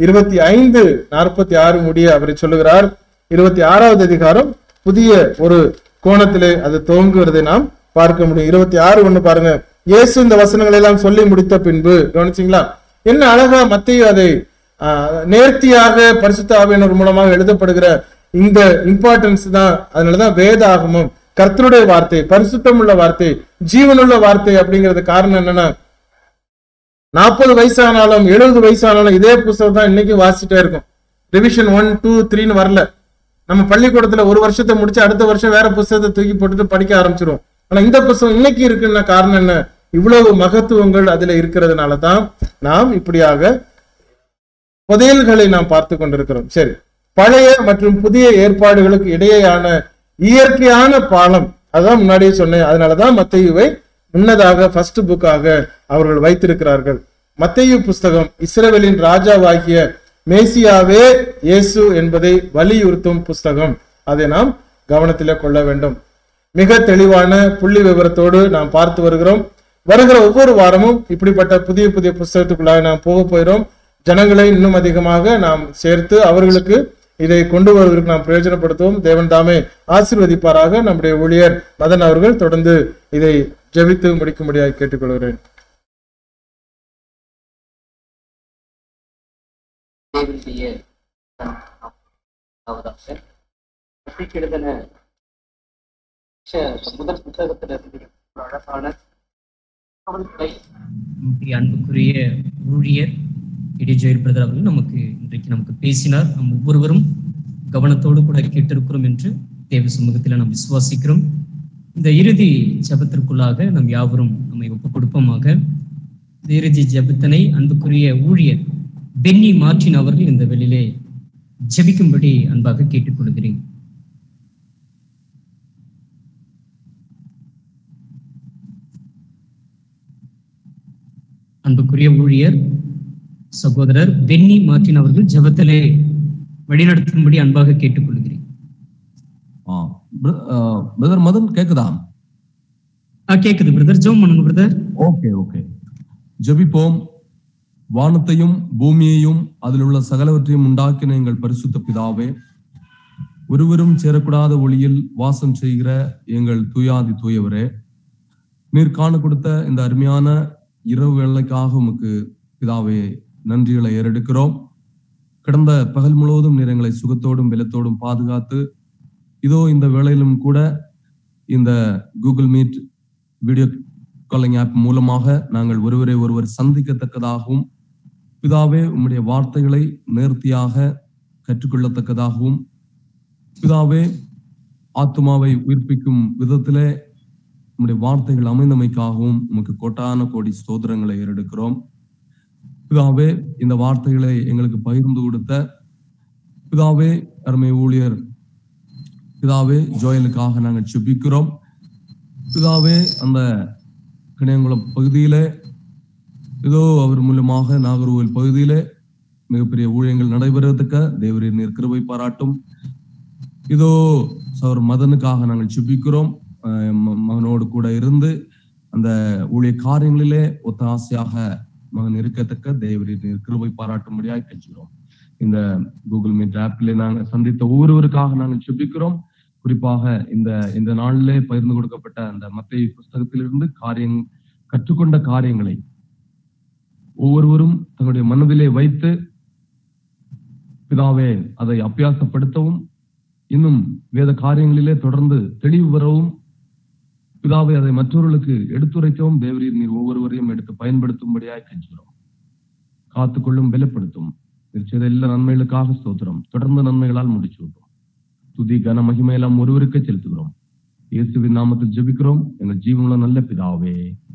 25:46 முடிய அவரை சொல்லுகிறார். 26வது அதிகாரம் புதிய ஒரு கோணத்திலே அது துவங்குவதை நாம் பார்க்க முடியும். 26:1 பாருங்க. இயேசு இந்த வசனங்களை எல்லாம் சொல்லி முடித்த பின்பு, கவனிச்சீங்களா? என்ன அழகா மத்தேயு அதை நேர்த்தியாக பரிசுத்த ஆவியானவர் மூலமாக எழுதப்படுகிற இந்த இம்பார்ட்டன்ஸ் தான். அதனாலதான் வேத ஆகமம் கர்த்தருடைய வார்த்தை, பரிசுத்தம் உள்ள வார்த்தை, ஜீவனுள்ள வார்த்தை அப்படிங்கிறது காரணம் என்னன்னா, 40 வயசானாலும் 70 வயசானாலும் இதே புத்தகம் தான் இன்னைக்கு வாசிட்டே இருக்கும். ரிவிஷன் 1, 2, 3 வரல. நம்ம பள்ளிக்கூடத்துல ஒரு வருஷத்தை முடிச்சு அடுத்த வருஷம் வேற புத்தகத்தை தூக்கி போட்டுட்டு படிக்க ஆரம்பிச்சிருவோம். ஆனா இந்த புத்தகம் இன்னைக்கு இருக்குன்னா காரணம் என்ன? இவ்வளவு மகத்துவங்கள் அதுல இருக்கிறதுனால தான் நாம் இப்படியாக புதையல்களை நாம் பார்த்து கொண்டிருக்கிறோம். சரி, பழைய மற்றும் புதிய ஏற்பாடுகளுக்கு இடையேயான இயற்கையான பாலம், அதான் முன்னாடியே சொன்னேன். அதனாலதான் மத்தேயுவை முன்னதாக ஃபர்ஸ்ட் புக்காக அவர்கள் வைத்திருக்கிறார்கள். மத்தேயு புஸ்தகம் இஸ்ரவேலின் ராஜாவாகிய மேசியாவே இயேசு என்பதை வலியுறுத்தும் புஸ்தகம். அதை நாம் கவனத்திலே கொள்ள வேண்டும். மிக தெளிவான புள்ளி விவரத்தோடு நாம் பார்த்து வருகிறோம். வருகிற ஒவ்வொரு வாரமும் இப்படிப்பட்ட புதிய புதிய புஸ்தகத்துக்குள்ளாக நாம் போக போகிறோம். ஜனங்களை இன்னும் அதிகமாக நாம் சேர்த்து அவர்களுக்கு இதை கொண்டு வருவதற்கு நாம் பிரயோஜனப்படுத்துவோம். தேவன் தாமே ஆசீர்வதிப்பாராக. நம்முடைய ஊழியர் மதன் அவர்கள் தொடர்ந்து இதை ஜெபித்து முடிக்கும்படியாக கேட்டுக்கொள்கிறேன். முதல் புத்தகத்திலிருந்து ஒரு அழகான அன்புக்குரிய ஊழியர் இடிஜோயில் பிரதர் அவர்கள் நமக்கு பேசினார். நம் ஒவ்வொருவரும் கவனத்தோடு கூட கேட்டிருக்கிறோம் என்று தேவ சமூகத்தில் நாம் விசுவாசிக்கிறோம். இந்த இறுதி ஜெபத்திற்குள்ளாக நாம் யாவரும் நம்மை ஒப்புக் கொடுப்போமாக. இந்த இறுதி ஜெபத்தினை அன்புக்குரிய ஊழியர் பென்னி மார்டின் அவர்கள் இந்த வெளியிலே ஜெபிக்கும்படி அன்பாக கேட்டுக்கொள்கிறேன். அன்புக்குரிய ஊழியர் சகோதரர் பென்னி மார்டின் அவர்கள் ஜெபத்திலே வழிநடத்தும்படி அன்பாக கேட்டுக்கொள்கிறேன். பிரதர் மதன் கேக்குதா? கேக்குது பிரதர். ஜெபம் பண்ணுங்க பிரதர். ஓகே ஜெபிப்போம். வானத்தையும் பூமியையும் அதில் உள்ள சகலவற்றையும் உண்டாக்கின எங்கள் பரிசுத்த பிதாவே, ஒருவரும் சேரக்கூடாத ஒளியில் வாசம் செய்கிற எங்கள் தூயாதி தூயவரே, நீர் காண கொடுத்த இந்த அருமையான இரவு வேளைக்காக உமக்கு பிதாவே நன்றிகளை ஏறெடுக்கிறோம். கடந்த பகல் முழுவதும் நீர் எங்களை சுகத்தோடும் பலத்தோடும் பாதுகாத்து இதோ இந்த வேளையிலும் கூட இந்த Google Meet video calling app மூலமாக நாங்கள் ஒருவரை ஒருவர் சந்திக்கத்தக்கதாகவும் பிதாவே உம்முடைய வார்த்தைகளை நேர்த்தியாக கற்றுக்கொள்ளத்தக்கதாகவும் பிதாவே ஆத்மாவை உயிர்ப்பிக்கும் விதத்திலே உம்முடைய வார்த்தைகள் அமைந்தமைக்காகவும் உமக்கு கோட்டான கோடி ஸ்தோத்திரங்களை ஏறெடுக்கிறோம். பிதாவே இந்த வார்த்தைகளை எங்களுக்கு பகிர்ந்து கொடுத்த பிதாவே அருமை ஊழியர் பிதாவே ஜோயலுக்காக நாங்கள் ஜெபிக்கிறோம். பிதாவே அந்த கிணையங்குளம் பகுதியிலே இதோ அவர் மூலமாக நாகர்கோவில் பகுதியிலே மிகப்பெரிய ஊழியங்கள் நடைபெறுவதற்கு தேவரீர் நீர் கிருபை பாராட்டும். இதோ சவர் மதனுக்காக நாங்கள் ஜெபிக்கிறோம். மகனோடு கூட இருந்து அந்த ஊழிய காரியங்களிலே ஒத்தாசையாக மகன் இருக்கத்தக்க தேவரீர் நீர் கிருபை பாராட்டும்படியாக கெஞ்சுகிறோம். இந்த கூகுள் மீட் ஆப்பிலே நாங்கள் சந்தித்த ஒவ்வொருவருக்காக நாங்கள் ஜெபிக்கிறோம். குறிப்பாக இந்த நாளிலே பகிர்ந்து கொடுக்கப்பட்ட அந்த மத்தேயு புஸ்தகத்திலிருந்து கற்றுக்கொண்ட காரியங்களை ஒவ்வொருவரும் தங்களுடைய மனதிலே வைத்து பிதாவே அதை அபியாசப்படுத்தவும் இன்னும் வேத காரியங்களிலே தொடர்ந்து தெளிவு பெறவும் பிதாவே அதை மற்றவர்களுக்கு எடுத்துரைக்கவும் தேவரீர் நீர் ஒவ்வொருவரையும் எடுத்து பயன்படுத்தும்படியாக கெஞ்சுகிறோம். காத்துக்கொள்ளும் பலப்படுத்தும். செய்த எல்லா நன்மைகளுக்காக ஸ்தோத்திரம். தொடர்ந்து நன்மைகளால் முடிச்சு விட்டோம். துதி கன மகிமையெல்லாம் ஒருவருக்கே செலுத்துகிறோம். இயேசுவின் நாமத்தில் ஜெபிக்கிறோம் எங்கள் ஜீவனுள்ள நல்ல பிதாவே.